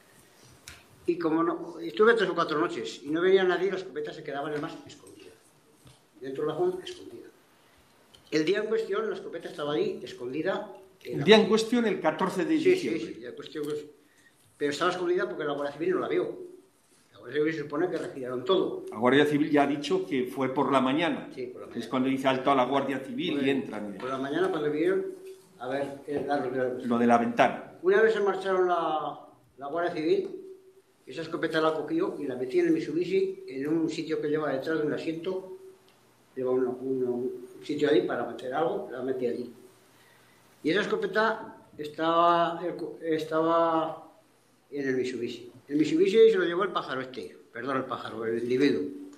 S3: Y como no, estuve tres o cuatro noches y no venía nadie, la escopeta se quedaba en el más escondida. Dentro del lajón, escondida. El día en cuestión, la escopeta estaba ahí, escondida. en
S8: El
S3: la-
S8: día en cuestión, el catorce de
S3: Sí, sí,
S8: diciembre.
S3: sí, la cuestión es- pero estaba escondida porque la Guardia Civil no la vio. La Guardia Civil se supone que retiraron todo.
S8: La Guardia Civil ya ha dicho que fue por la mañana.
S3: Sí, por la
S8: Es
S3: mañana.
S8: cuando dice alto a la Guardia Civil
S3: Pues,
S8: y entran.
S3: Por la mañana cuando vinieron, a ver, el la reunión.
S8: Lo de la ventana.
S3: Una vez se marcharon la, la Guardia Civil, esa escopeta la cogió y la metí en el Mitsubishi en un sitio que lleva detrás de un asiento. Lleva una- una- un sitio ahí para meter algo, la metí allí. Y esa escopeta estaba, estaba en el Mitsubishi. El Mitsubishi se lo llevó el pájaro este, perdón, el pájaro, el individuo.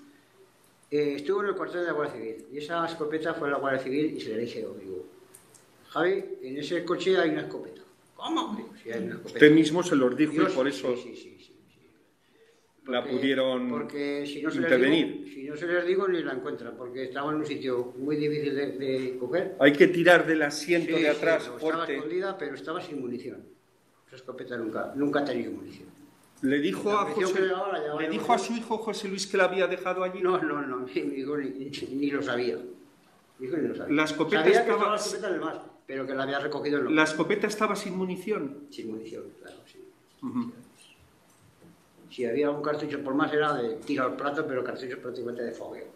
S3: Eh, estuvo en el cuartel de la Guardia Civil y esa escopeta fue a la Guardia Civil y se le dije, digo, Javi, en ese coche hay una escopeta. ¿Cómo? Digo, sí, hay una escopeta.
S8: Usted mismo se los dijo
S3: Yo
S8: y por
S3: sí,
S8: eso...
S3: Sí, sí, sí, sí, sí.
S8: la
S3: Porque-
S8: pudieron
S3: porque si no se
S8: intervenir.
S3: Les digo, si no se les digo, ni la encuentran, porque estaba en un sitio muy difícil de, de coger.
S8: Hay que tirar del asiento
S3: Sí,
S8: de
S3: sí,
S8: atrás
S3: pero estaba
S8: fuerte.
S3: escondida, pero estaba sin munición. Esa escopeta nunca, nunca ha tenido munición.
S8: Le dijo,
S3: La
S8: a,
S3: munición
S8: José,
S3: que le daba la llevaba
S8: le
S3: en
S8: dijo a
S3: bolsillo.
S8: su hijo José Luis que la había dejado allí.
S3: No, no, no, ni, ni, ni, ni lo sabía. Dijo ni lo sabía.
S8: La escopeta
S3: sabía
S8: estaba-
S3: que estaba la escopeta en el mar, pero que la había recogido en
S8: La escopeta estaba sin munición.
S3: Sin munición, claro, sí.
S8: Ujú.
S3: Si había un cartucho por más era de tiro al plato, pero cartuchos prácticamente de fogueo.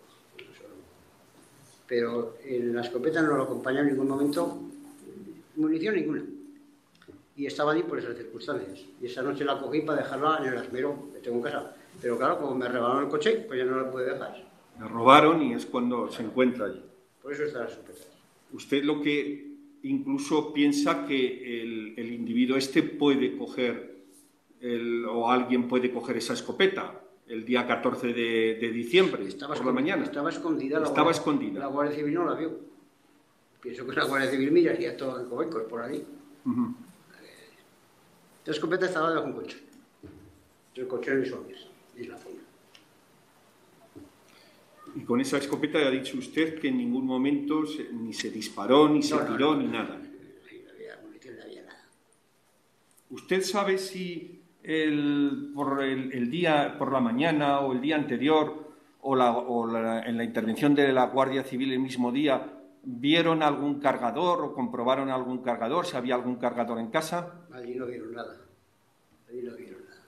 S3: Pero en la escopeta no lo acompañaba en ningún momento munición ninguna. Y estaba allí por esas circunstancias. Y esa noche la cogí para dejarla en el asmero que tengo en casa. Pero claro, como me regalaron el coche, pues ya no la pude dejar.
S8: La robaron y es cuando se encuentra allí.
S3: Por eso está la escopeta.
S8: Usted lo que incluso piensa que el, el individuo este puede coger, el- o alguien puede coger esa escopeta el día catorce de, de diciembre,
S3: Estaba
S8: por la
S3: escondida,
S8: mañana.
S3: Estaba escondida. La
S8: Estaba
S3: Guardia-
S8: escondida.
S3: La Guardia Civil no la vio. Pienso que la Guardia Civil mira y a todo en covecos por ahí.
S8: Ujú.
S3: La escopeta estaba debajo de un colchón. El colchón y zombies. Y la zona.
S8: Y con esa escopeta ha dicho usted que en ningún momento se- ni se disparó, ni se
S3: No, no,
S8: tiró,
S3: no,
S8: ni
S3: no,
S8: nada.
S3: Ahí no había munición, no había nada.
S8: ¿Usted sabe si el, por el, el día, por la mañana o el día anterior o, la, o la- en la intervención de la Guardia Civil el mismo día vieron algún cargador o comprobaron algún cargador, si había algún cargador en casa?
S3: Allí no vieron nada. Allí no vieron nada.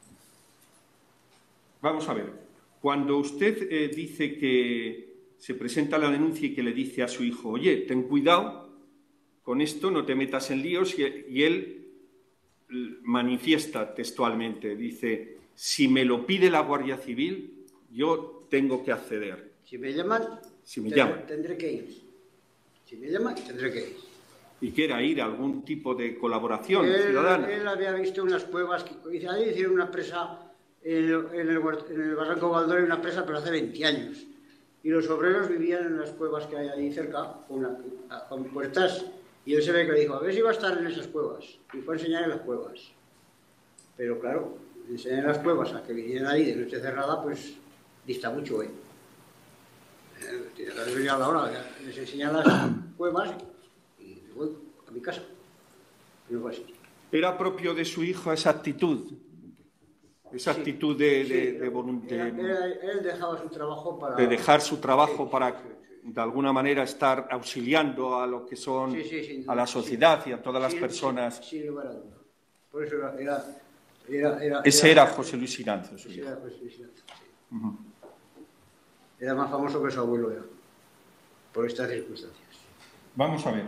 S8: Vamos a ver, cuando usted eh, dice que se presenta la denuncia y que le dice a su hijo, oye, ten cuidado con esto, no te metas en líos, y, y él l- manifiesta textualmente, dice, si me lo pide la Guardia Civil, yo tengo que acceder.
S3: Si me llaman,
S8: Si me
S3: tendré,
S8: llaman.
S3: tendré que ir. Si me llaman, tendré que ir.
S8: Y que era ir a algún tipo de colaboración
S3: Él,
S8: ciudadana.
S3: él había visto unas cuevas, que dice, ahí hicieron una presa en el, en el huert- en el Barranco Baldor, hay una presa, pero hace veinte años. Y los obreros vivían en las cuevas que hay ahí cerca, con, una- con puertas, y él se ve que le dijo, a ver si va a estar en esas cuevas. Y fue a enseñar en las cuevas. Pero claro, enseñar en las cuevas a que vinieran ahí de noche cerrada, pues dista mucho, ¿eh? Eh, tiene que haber venido a la hora, ya les enseñan las cuevas y me voy a mi casa. Y no fue así.
S8: ¿Era propio de su hijo esa actitud? Esa
S3: Sí.
S8: actitud de,
S3: Sí,
S8: de, de
S3: era-
S8: volun- de-
S3: era- era- él dejaba su trabajo para...
S8: de dejar su trabajo
S3: Sí,
S8: para,
S3: sí, sí.
S8: de alguna manera, estar auxiliando a lo que son,
S3: Sí, sí, sin duda,
S8: a la
S3: sí.
S8: sociedad y a todas las
S3: Sin-
S8: personas.
S3: Sin, sin lugar a duda. Por eso era... era, era, era
S8: Ese era José Luis Iranzo, su
S3: Ese
S8: hijo.
S3: era José Luis Iranzo, sí.
S8: Ujú.
S3: Era más famoso que su abuelo era, por estas circunstancias.
S8: Vamos a ver.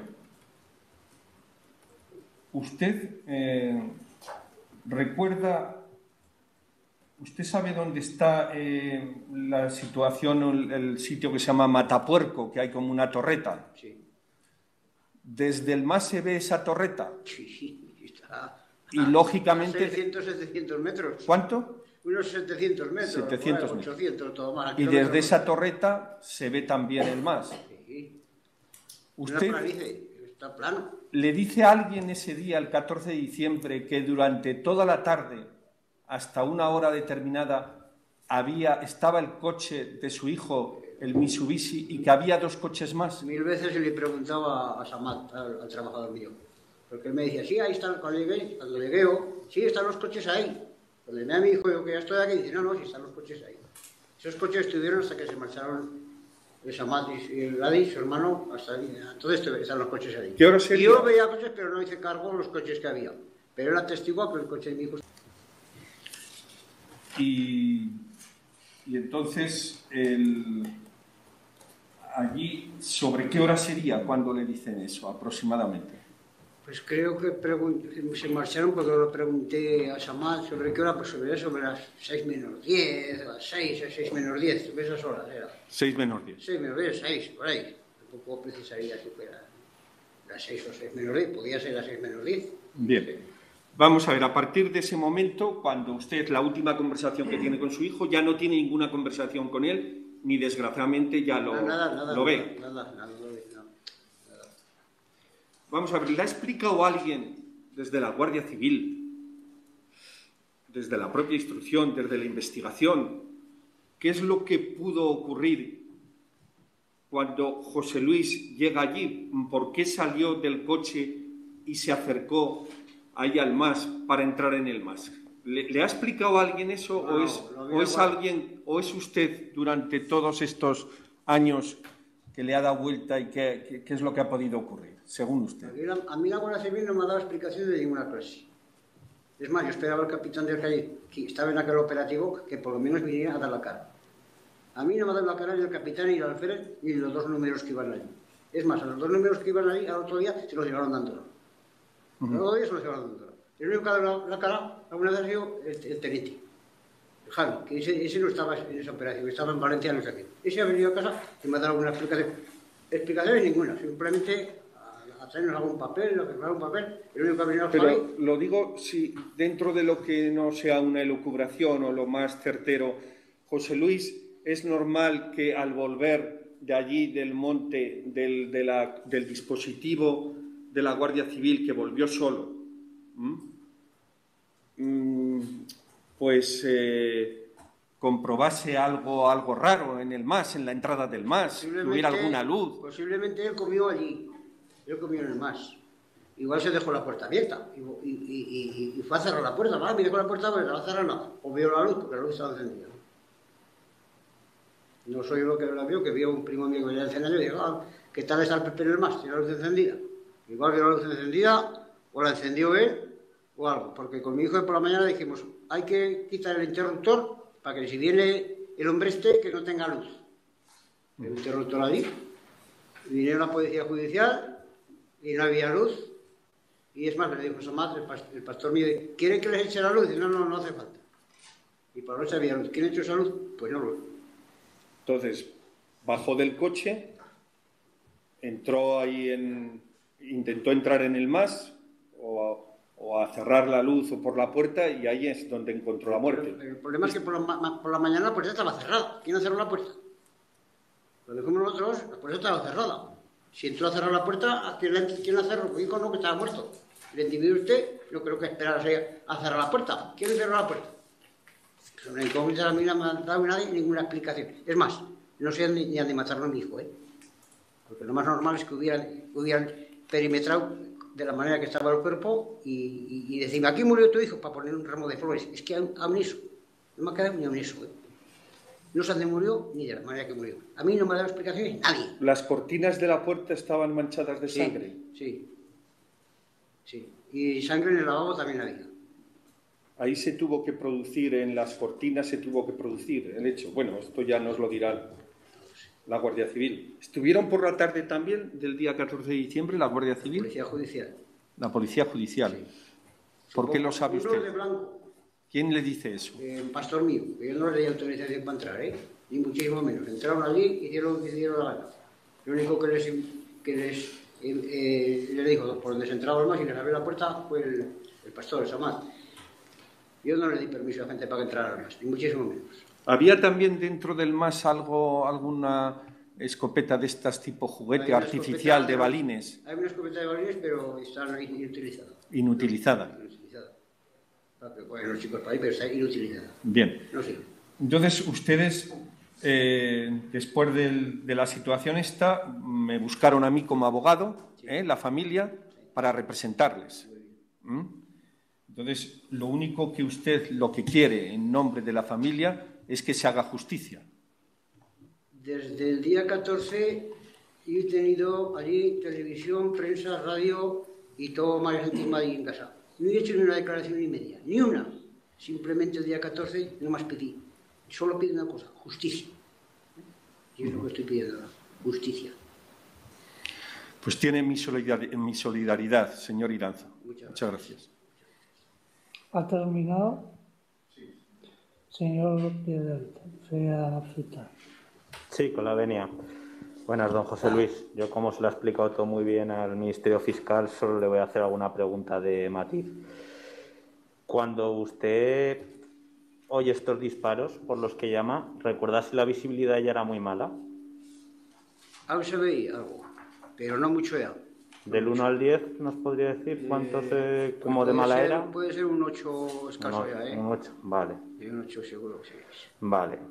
S8: Usted eh, recuerda, usted sabe dónde está eh, la situación, o el, el sitio que se llama Matapuerco, que hay como una torreta.
S3: Sí.
S8: Desde el mar se ve esa torreta.
S3: Sí, está...
S8: Y lógicamente-
S3: A seiscientos, setecientos metros.
S8: ¿Cuánto?
S3: Unos setecientos metros.
S8: setecientos
S3: por ahí,
S8: metros.
S3: ochocientos, todo más.
S8: Y
S3: kilómetros.
S8: desde esa torreta se ve también el mar.
S3: Sí.
S8: Usted
S3: Una planicie, está plano.
S8: le dice a alguien ese día, el catorce de diciembre, que durante toda la tarde, hasta una hora determinada, había, estaba el coche de su hijo, el Mitsubishi, y que había dos coches más.
S3: Mil veces le preguntaba a Samat, al, al trabajador mío, porque él me decía, sí, ahí están, cuando llegué, cuando llegué, oh, sí, están los coches ahí. Cuando llamé a mi hijo, yo que ya estoy aquí, dice, no, no, sí están los coches ahí. Esos coches estuvieron hasta que se marcharon el Samat y el Gladys, su hermano, hasta ahí. Entonces están los coches ahí.
S8: ¿Qué hora
S3: Y
S8: sería?
S3: yo veía coches, pero no hice cargo de los coches que había. Pero era testigo que el coche de mi hijo...
S8: Y, y entonces, el- allí, ¿sobre qué hora sería cuando le dicen eso aproximadamente?
S3: Pues creo que pregun- se marcharon porque lo pregunté a Samat sobre qué hora, pues sobre, sobre las seis menos diez, a las seis, a seis menos diez, sobre esas horas era.
S8: Seis menos diez.
S3: seis menos diez, seis, por ahí. Tampoco precisaría si fuera las seis o seis menos diez, podía ser las seis menos diez.
S8: Bien. Vamos a ver, a partir de ese momento, cuando usted, la última conversación que tiene con su hijo, ya no tiene ninguna conversación con él, ni desgraciadamente ya lo,
S3: nada, nada,
S8: lo ve.
S3: Nada, nada, nada, lo ve, no.
S8: Vamos a ver, ¿le ha explicado alguien desde la Guardia Civil desde la propia instrucción, desde la investigación, qué es lo que pudo ocurrir cuando José Luis llega allí, por qué salió del coche y se acercó ahí al M A S para entrar en el M A S. ¿Le, le ha explicado a alguien eso
S3: No,
S8: o es, o es alguien o es usted durante todos estos años que le ha dado vuelta y qué, qué, qué es lo que ha podido ocurrir, según usted?
S3: A mí, la, a mí la Guardia Civil no me ha dado explicaciones de ninguna clase. Es más, yo esperaba al capitán del calle, que estaba en aquel operativo, que por lo menos viniera a dar la cara. A mí no me ha dado la cara ni el capitán, ni el alférez, ni los dos números que iban allí. Es más, a los dos números que iban allí, al otro día, se los llevaron dando. Uh-huh. Al otro día se los llevaron dando. El único que ha dado la, la cara alguna vez ha sido el, el teniente, el Javi, que ese, ese no estaba en esa operación, estaba en Valencia, no sé qué. Ese ha venido a casa y me ha dado alguna explicación. Explicaciones ninguna, simplemente a, a traernos algún papel, a firmar un papel. El único que ha venido a
S8: Pero
S3: Javi,
S8: lo digo, si dentro de lo que no sea una elucubración o lo más certero, José Luis, ¿es normal que al volver de allí, del monte, del, de la, del dispositivo de la Guardia Civil, que volvió solo, ¿Mm? pues eh, comprobase algo, algo raro en el M A S, en la entrada del M A S, que hubiera alguna luz?
S3: Posiblemente él comió allí, él comió en el M A S. Igual se dejó la puerta abierta y, y, y, y, y fue a cerrar la puerta. ¿Vale? Me dejó la puerta abierta, la cerrarla, o vio la luz, porque la luz estaba encendida. No soy yo lo que la vio, que vio un primo mío que ya encendió y dijo, ah, ¿qué tal está el Pepe en el M A S? ¿Tiene la luz encendida? Igual vio la luz encendida, o la encendió él, o algo. Porque con mi hijo por la mañana dijimos, hay que quitar el interruptor para que si viene el hombre este, que no tenga luz. El interruptor allí. Vinieron la policía judicial y no había luz. Y es más, me dijo esa madre, el pastor mío, ¿quieren que les eche la luz? Y dice, no, no, no hace falta. Y por la noche había luz. ¿Quién echó esa luz? Pues no lo.
S8: Entonces, bajó del coche, entró ahí en... intentó entrar en el M A S o, o a cerrar la luz o por la puerta y ahí es donde encontró la muerte.
S3: El, el problema es que por la, por la mañana la puerta estaba cerrada. ¿Quién cerró la puerta? Cuando fuimos nosotros, la puerta estaba cerrada. Si entró a cerrar la puerta, ¿quién la, quién la cerró? Pues dijo no, que estaba muerto. El individuo usted, no creo que esperase a cerrar la puerta. ¿Quién cerró la puerta? Sobre la incógnita a mí no me ha dado nadie ninguna explicación. Es más, no sé ni, ni han de matarlo a mi hijo, ¿eh? Porque lo más normal es que hubieran, hubieran perimetrado de la manera que estaba el cuerpo y, y, y decirme, aquí murió tu hijo, para poner un ramo de flores. Es que aún, aún eso, no me ha quedado ni aún eso, ¿eh? No sé dónde murió ni de la manera que murió. A mí no me ha dado explicaciones nadie.
S8: ¿Las cortinas de la puerta estaban manchadas de sangre?
S3: Sí, sí. sí. Y sangre en el lavabo también había.
S8: Ahí se tuvo que producir, en las cortinas se tuvo que producir el hecho. Bueno, esto ya nos lo dirán la Guardia Civil. ¿Estuvieron por la tarde también del día catorce de diciembre la Guardia Civil?
S3: Policía Judicial.
S8: La Policía Judicial. Sí. ¿Por Supongo, qué lo sabe usted?
S3: De blanco.
S8: ¿Quién le dice eso?
S3: Eh, un pastor mío, que yo no le di autorización para entrar, ¿eh? Ni muchísimo menos. Entraron allí y hicieron lo que hicieron la gana. Lo único que les, que les, eh, eh, les dijo por donde se entraba el más y les abrió la puerta fue el, el pastor, el Samad. Yo no le di permiso a la gente para que entrara al M A S, ni muchísimo menos.
S8: ¿Había también dentro del M A S algo, alguna escopeta de estas tipo juguete artificial de balines?
S3: Hay una escopeta de balines, pero está inutilizada.
S8: Inutilizada.
S3: Inutilizada. Bueno, los chicos para ahí, pero está inutilizada.
S8: Bien.
S3: No sé.
S8: Entonces, ustedes, eh, después del, de la situación esta, me buscaron a mí como abogado, sí. eh, la familia, sí. para representarles. ¿Mm? Entonces, lo único que usted, lo que quiere en nombre de la familia, es que se haga justicia.
S3: Desde el día catorce he tenido allí televisión, prensa, radio y todo más encima de ahí en casa. No he hecho ni una declaración ni media, ni una. Simplemente el día catorce no más pedí. Solo pido una cosa, justicia. Y es lo que estoy pidiendo, justicia.
S8: Pues tiene mi solidaridad, mi solidaridad señor Iranzo. Muchas, Muchas gracias.
S2: ¿Ha terminado?
S9: Sí.
S2: Señor Piedrafita.
S9: Sí, con la venia. Buenas, don José Luis. Yo, como se lo ha explicado todo muy bien al Ministerio Fiscal, solo le voy a hacer alguna pregunta de matiz. Cuando usted oye estos disparos por los que llama, ¿recuerda si la visibilidad ya era muy mala?
S3: Aún se veía algo, pero no mucho ya.
S9: Del uno al diez, ¿nos podría decir cuántos, eh, como de
S3: puede
S9: mala
S3: ser-
S9: era?
S3: Puede ser un ocho escaso
S9: Un,
S3: ya, ¿eh?
S9: un ocho, vale.
S3: Y un ocho seguro, sí.
S9: Vale.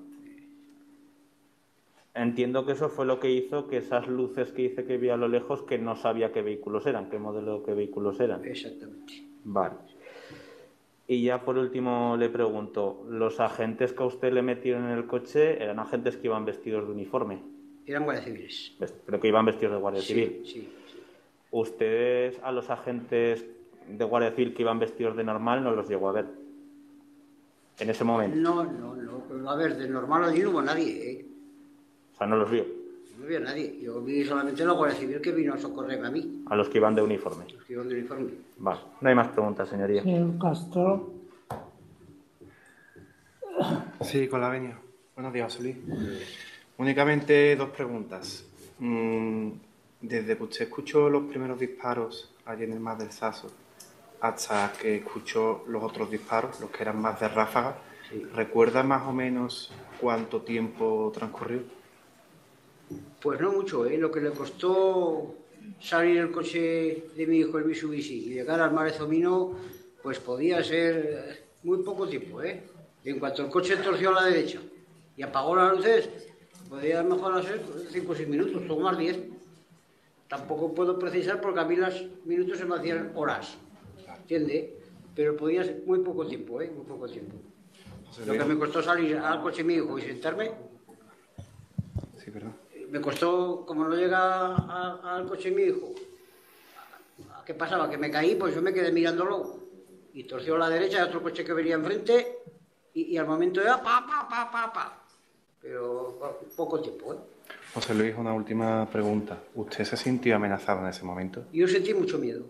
S9: Entiendo que eso fue lo que hizo que esas luces que dice que vi a lo lejos, que no sabía qué vehículos eran, qué modelo, qué vehículos eran.
S3: Exactamente.
S9: Vale. Y ya por último le pregunto, ¿los agentes que a usted le metieron en el coche eran agentes que iban vestidos de uniforme?
S3: Eran guardias civiles.
S9: Pero que iban vestidos de guardia
S3: Sí,
S9: civil.
S3: sí, sí.
S9: ¿Ustedes a los agentes de guardia civil que iban vestidos de normal no los llegó a ver en ese momento?
S3: No, no, no. Pero, a ver, de normal allí no hubo nadie, ¿eh?
S9: O sea, no los vio.
S3: No había nadie. Yo vi solamente la Guardia Civil que vino a socorrerme a mí,
S9: A los que iban de uniforme.
S3: los que iban de uniforme.
S9: Vale. No hay más preguntas, señoría.
S2: Señor Castro.
S10: Sí, con la venia. Buenos días, José Luis. Únicamente dos preguntas. Mm, Desde que usted escuchó los primeros disparos allí en el Mar del Saso hasta que escuchó los otros disparos, los que eran más de ráfaga,
S3: Sí.
S10: ¿recuerda más o menos cuánto tiempo transcurrió?
S3: Pues no mucho, ¿eh? Lo que le costó salir el coche de mi hijo, el Mitsubishi, y llegar al Mare Zomino, pues podía ser eh, muy poco tiempo, ¿eh? Y en cuanto el coche torció a la derecha y apagó las luces, podía mejor ser cinco o seis minutos, o más diez. Tampoco puedo precisar porque a mí los minutos se me hacían horas, ¿entiende? Pero podía ser muy poco tiempo, ¿eh? Muy poco tiempo.
S10: José
S3: Lo que
S10: Luis.
S3: me costó salir al coche de mi hijo y sentarme,
S10: Sí, perdón.
S3: me costó, como no llega a- al coche de mi hijo, ¿qué pasaba? Que me caí, pues yo me quedé mirándolo y torció a la derecha, otro coche que venía enfrente y, y al momento era pa, pa, pa, pa, pa. Pero bueno, poco tiempo, ¿eh?
S10: José Luis, una última pregunta. ¿Usted se sintió amenazado en ese momento?
S3: Y yo sentí mucho miedo.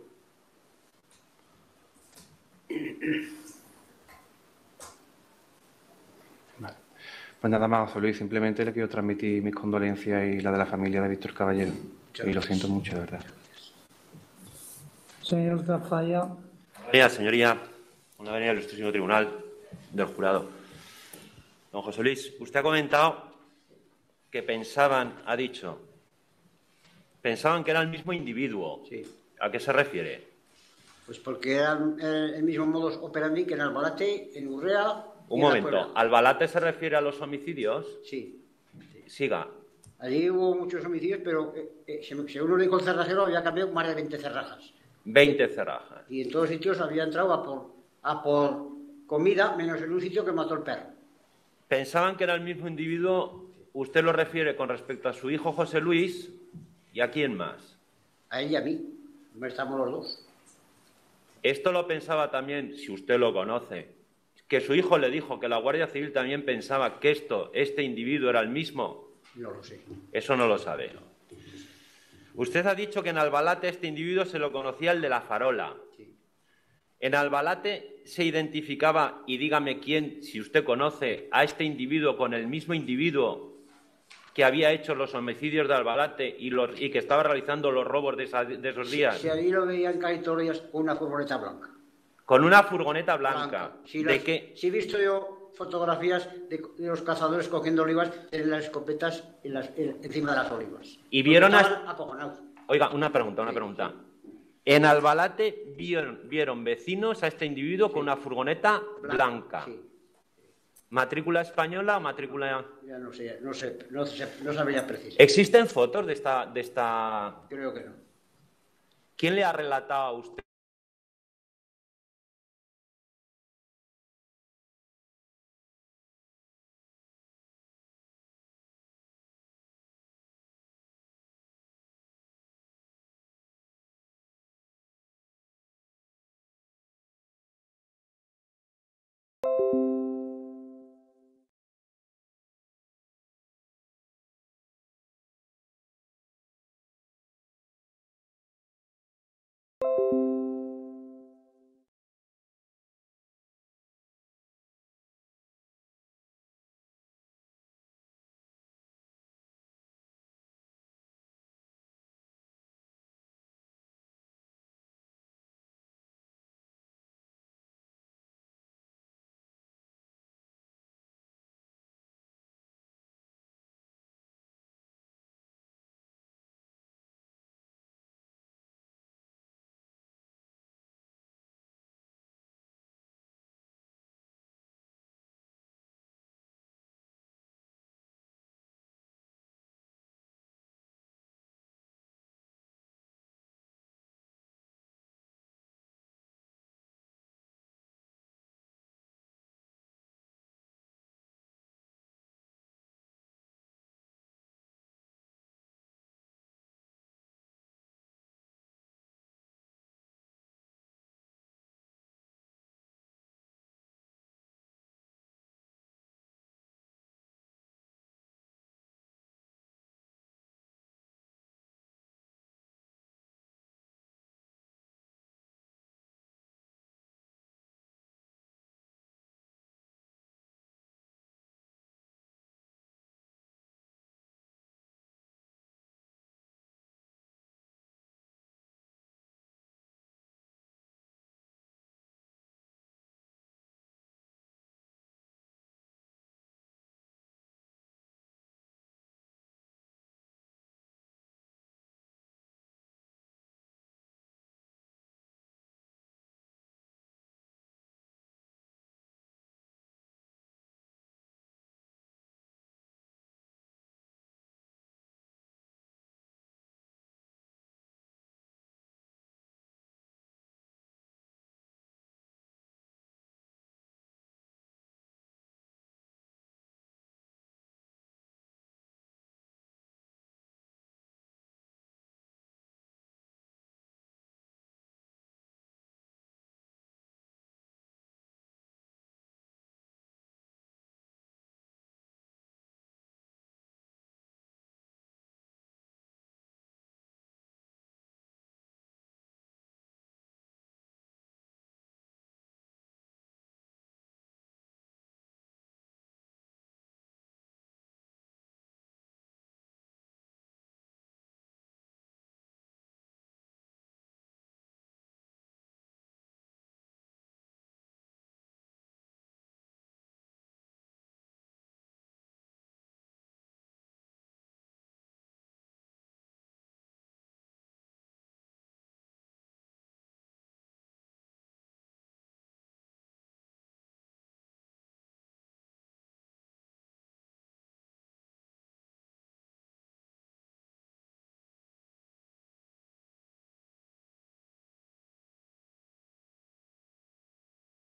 S10: Vale. Pues nada más, José Luis. Simplemente le quiero transmitir mis condolencias y la de la familia de Víctor Caballero. Y lo siento mucho, de verdad.
S2: Señor Zafaya.
S11: Señoría, señoría, una venida del ilustrísimo tribunal del jurado. Don José Luis, usted ha comentado que pensaban, ha dicho, pensaban que era el mismo individuo.
S3: Sí.
S11: ¿A qué se refiere?
S3: Pues porque era el, el mismo modus operandi que en Albalate, en Urrea.
S11: Un
S3: y en La
S11: momento,
S3: Puebla.
S11: ¿Albalate se refiere a los homicidios?
S3: Sí.
S11: Siga.
S3: Allí hubo muchos homicidios, pero eh, eh, se- según lo dijo el cerrajero, había cambiado más de veinte cerrajas.
S11: veinte cerrajas.
S3: Y en todos sitios había entrado a por, a por comida, menos en un sitio que mató el perro.
S11: Pensaban que era el mismo individuo, usted lo refiere con respecto a su hijo José Luis y a quién más.
S3: A él y a mí. Estamos los dos.
S11: Esto lo pensaba también, si usted lo conoce, que su hijo le dijo que la Guardia Civil también pensaba que esto, este individuo era el mismo.
S3: No lo sé.
S11: Eso no lo sabe. Usted ha dicho que en Albalate este individuo se lo conocía el de la farola.
S3: Sí.
S11: En Albalate se identificaba, y dígame quién, si usted conoce a este individuo con el mismo individuo que había hecho los homicidios de Albalate y, los, y que estaba realizando los robos de, esa- de esos días,
S3: Si allí lo veían caer todos los días con una furgoneta blanca.
S11: con una furgoneta blanca.
S3: Sí,
S11: ¿De
S3: las-
S11: qué?
S3: sí he visto yo fotografías de, de los cazadores cogiendo olivas en las escopetas en las- en- encima de las olivas.
S11: Y vieron
S3: Porque
S11: a-
S3: estaban acojonados.
S11: Oiga, una pregunta, una pregunta. En Albalate vieron, vieron vecinos a este individuo con una furgoneta blanca.
S3: Sí.
S11: ¿Matrícula española o matrícula...?
S3: Ya no sé, no sé, no, sé, no sabría precisar.
S11: ¿Existen fotos de esta, de esta...
S3: Creo que no.
S11: ¿Quién le ha relatado a usted